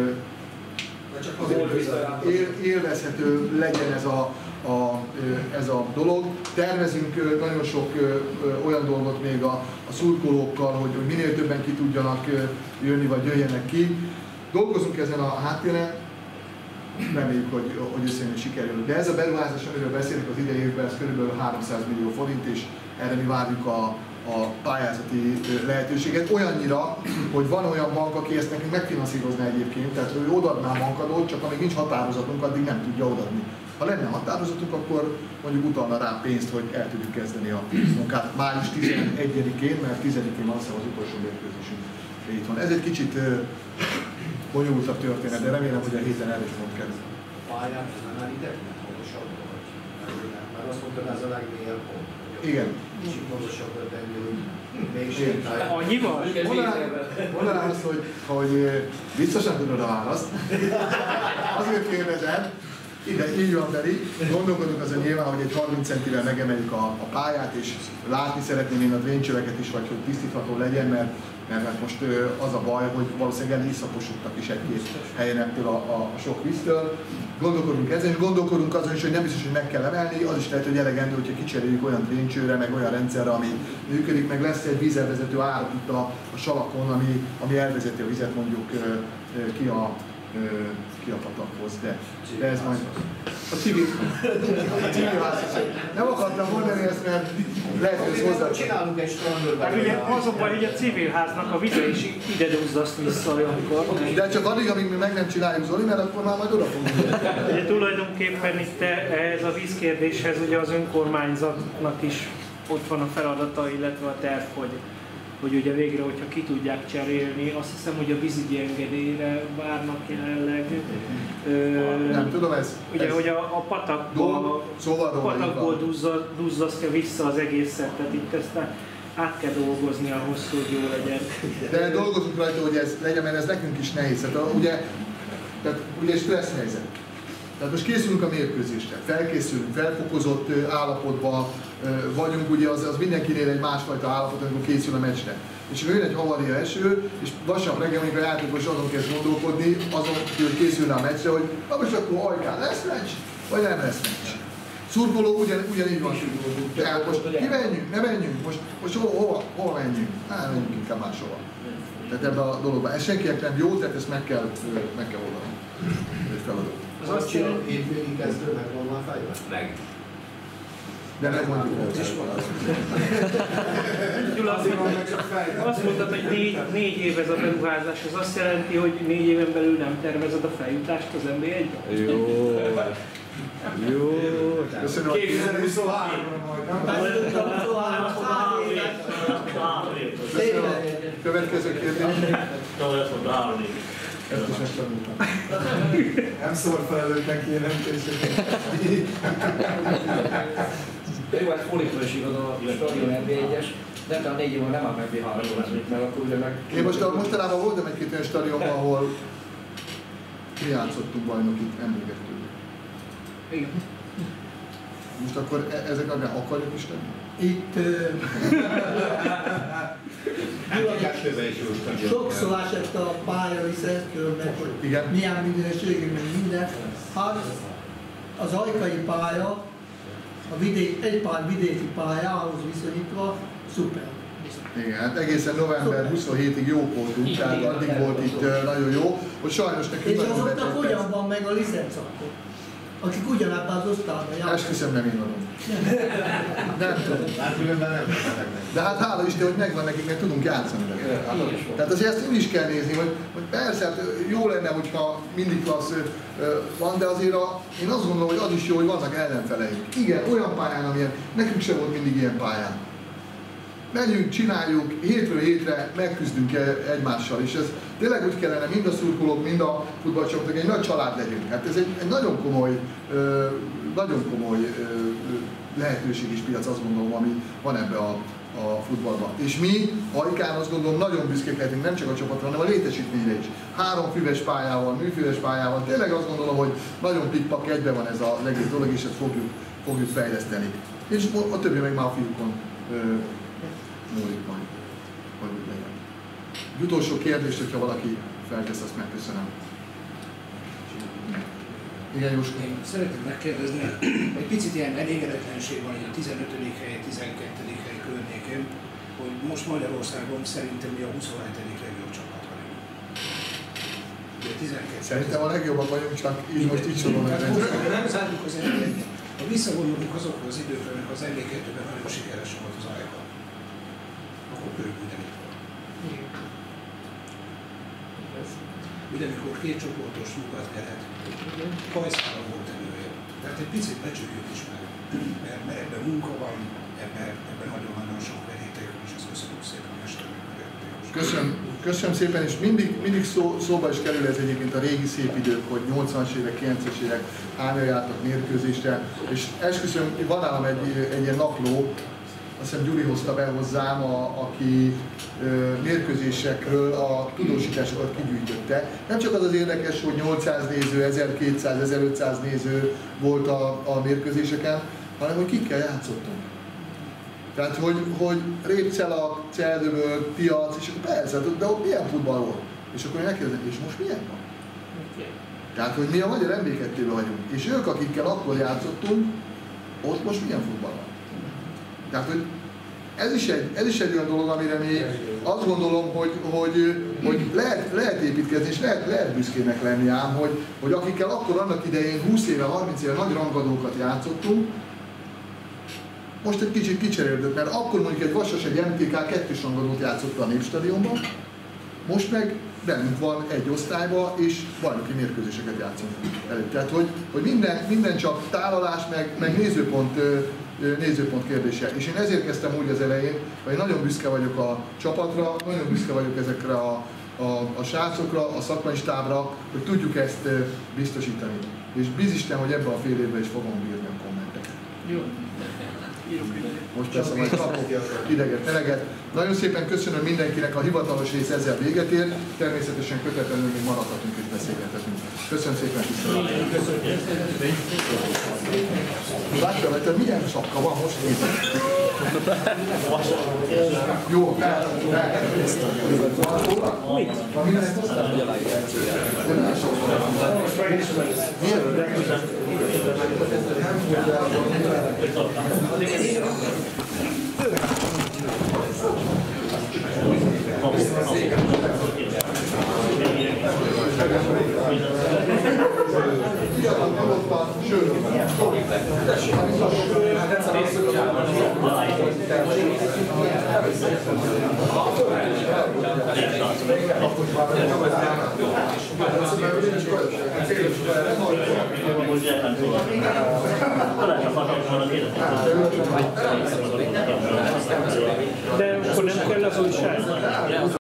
élvezhető legyen ez a dolog. Tervezünk nagyon sok olyan dolgot még a szurkolókkal, hogy minél többen ki tudjanak jönni, vagy jöjjenek ki. Dolgozunk ezen a háttéren, reméljük, hogy összejön sikerül. De ez a beruházás, amiről beszélünk az idei évben, ez kb. 300 millió forint, és erre mi várjuk a pályázati lehetőséget. Olyannyira, hogy van olyan bank, aki ezt nekünk megfinanszírozná egyébként, tehát ő odaadná a bankadót, csak amíg nincs határozatunk, addig nem tudja odaadni. Ha lenne határozatunk, akkor mondjuk utalna rá pénzt, hogy el tudjuk kezdeni a munkát május 11-én, mert 10-én van az utolsó mérkőzésünk itthon. Ez egy kicsit bonyolultabb történet, de remélem, hogy a héten erre is mond kerül. Pályán ez nem elideg, mert magasabb vagy? Mert azt mondtad, ez a legmélyebb pont. Igen. Kicsit magasabbra tenni, hogy még sétálj. Annyival? Mondanám azt, hogy biztosan tudod a választ. Azért kérdezem, így van pedig. Gondolkodunk azon nyilván, hogy egy 30 centivel megemeljük a pályát, és látni szeretném én a dréncsöveket is, vagy hogy tisztítható legyen, mert most az a baj, hogy valószínűleg elészaposodtak is egy-két helyen ettől a sok víztől. Gondolkodunk ezen, és gondolkodunk azon is, hogy nem biztos, hogy meg kell emelni, az is lehet, hogy elegendő, hogyha kicseréljük olyan dréncsőre, meg olyan rendszerre, ami működik, meg lesz egy vízelvezető árat itt a salakon, ami elvezeti a vizet mondjuk ki ki a patakhoz, de ez majd a civil házasság. Nem akartam mondani ezt, mert lehet, hogy ez hozzá. Csinálunk egy strandőrben. Hát ugye az a baj, hogy a civil háznak a vize is ide duzzaszt vissza olyankor. De csak addig, amíg mi meg nem csináljuk, Zoli, mert akkor már majd oda fogunk. Ugye tulajdonképpen itt ez a vízkérdéshez ugye az önkormányzatnak is ott van a feladata, illetve a terv, hogy ugye végre, hogyha ki tudják cserélni, azt hiszem, hogy a vízügyi engedélyre várnak jelenleg. Nem tudom, ez... Ugye, hogy a patakból duzzasztja vissza az egészet, tehát itt ezt át kell dolgozni ahhoz, hogy jó legyen. De dolgozunk rajta, hogy ez legyen, mert ez nekünk is nehéz. Tehát ugye stressz helyzet. Tehát most készülünk a mérkőzésre, felkészülünk, felfokozott állapotban vagyunk, ugye az mindenkinél egy másfajta állapot, amikor készül a meccsre. És jön egy havaria eső, és vasárnap reggel, amikor a játékos azon kezd gondolkodni, azon, hogy készülne a meccsre, hogy most akkor ajkán lesz meccs, vagy nem lesz meccs. Szurkoló ugyanígy van. Tehát most kimenjünk, ne menjünk, most hova menjünk? Hát menjünk inkább máshova. Tehát ebben a dologban. Ez senkinek nem jó, tehát ezt meg kell oldani. Egy feladat. Az azt jelenti, hogy hétvégi kezdő megvan már fejben? Meg. De nem mondjuk el. Azt mondtad, hogy 4 év ez a beruházás, ez azt jelenti, hogy 4 éven belül nem tervezed a feljutást az NBA-be? Jó. Jó. Köszönöm. 2023-ban. Következő kérdés. Ezt is megtanultam. Nem szól felelőtnek jelentéseket. De jó, hát fordítva is igaz a stadion NB1-es, de talán 4 évvel nem áll meg B3-ból, mert akkor ugye meg... Én mostanában voltam egy-két olyan stadionban, ahol mi játszottunk bajnokit, emlékeztünk. Igen. Most akkor ezek akarjuk is tenni? Itt sokszor esett a pálya Lisztről, hogy milyen minőségű, meg minden. Hát az ajkai pálya, egy pár vidéki pályához viszonyítva szuper. Igen, hát egészen november 27-ig jó voltunk, tehát addig volt itt nagyon jó, hogy sajnos nekünk és azoknak hogyan van meg a licenc akkor? Akik ugyanabban az osztályban járnak. Esküszöm, nem én adom. Nem tudom. De hát hála Isten, hogy megvan nekik, mert tudunk játszani. Tehát azért ezt úgy is kell nézni, hogy persze, hát jó lenne, hogyha mindig klassz van, de azért én azt gondolom, hogy az is jó, hogy vannak ellenfeleink. Igen, olyan pályán, amilyen nekünk sem volt mindig ilyen pályán. Menjünk, csináljuk, hétről hétre megküzdünk egymással, és ez tényleg úgy kellene mind a szurkolók, mind a futballcsapatoknak egy nagy család legyünk. Hát ez egy nagyon komoly lehetőség és piac, azt gondolom, ami van ebbe a futballban. És mi, Ajkán azt gondolom, nagyon büszkék lehetünk nem csak a csapatra, hanem a létesítményre is. 3 füves pályával, műfüves pályával, tényleg azt gondolom, hogy nagyon pikpak, egyben van ez az egész dolog, és ezt fogjuk fejleszteni. És a többi meg már a fiúkon múlik majd, hogy úgy legyen. Egy utolsó kérdést, hogyha valaki feltesz, azt megköszönöm. Igen, Jóska? Én szeretném megkérdezni, egy picit ilyen elégedetlenség van a 15. hely, 12. hely környékén, hogy most Magyarországon szerintem mi a 27. legjobb csapat vagyunk. 12. Szerintem a legjobbak vagyunk, csak így most így sorolom. Nem zárjuk az NBA-t. Ha visszagondolunk azokra az időkre, amikor az NBA-2-ben nagyon sikeres volt az Ajka, akkor ők ugyanígy volt. Ugyanikor 2 csoportos munkát kellett. Hajszára volt elője. Tehát egy picit becsüljük is meg, mert ebben munka van, ebben nagyon-nagyon sok veríték, és ezt köszönjük szépen a mesternek. Köszönöm szépen, és mindig szóba is kerül ez egyébként a régi szép idők, hogy 80-as évek, 90-es évek hányan jártak mérkőzésre, és esküszöm, van nálam egy ilyen napló, azt hiszem Gyuri hozta be hozzám, aki mérkőzésekről a tudósításokat kigyűjtötte. Nem csak az érdekes, hogy 800 néző, 1200, 1500 néző volt a mérkőzéseken, hanem hogy kikkel játszottunk. Tehát, hogy Répcelak, Celdöböl, Piac, és persze, de ott milyen futball volt? És akkor megkérdezem, és most milyen van? Tehát, hogy mi a magyar MB2-ben vagyunk, és ők, akikkel akkor játszottunk, ott most milyen futball van? Tehát, hogy ez is egy olyan dolog, amire mi azt gondolom, hogy hogy lehet építkezni, és lehet büszkének lenni ám, hogy akikkel akkor annak idején 20 éve, 30 éve nagy rangadókat játszottunk, most egy kicsit kicserélődött, mert akkor mondjuk egy Vasas, egy MTK 2-s rangadót játszott a Népstadionban, most meg bennünk van egy osztályba, és bajnoki mérkőzéseket játszunk előtt. Tehát, hogy minden csak tálalás, meg nézőpont kérdése. És én ezért kezdtem úgy az elején, hogy én nagyon büszke vagyok a csapatra, nagyon büszke vagyok ezekre a srácokra, a szakmai stábra, hogy tudjuk ezt biztosítani. És bízisten, hogy ebben a fél évben is fogom bírni a kommenteket. Jó. Most persze majd kapok ideget, meleget. Nagyon szépen köszönöm mindenkinek, a hivatalos rész ezzel véget ér. Természetesen kötetlenül még maradhatunk és beszélgethetünk. Köszönöm szépen, tisztelet! Látja, hogy te milyen sapka van most nézd? Jó, De akkor nem kell az újság.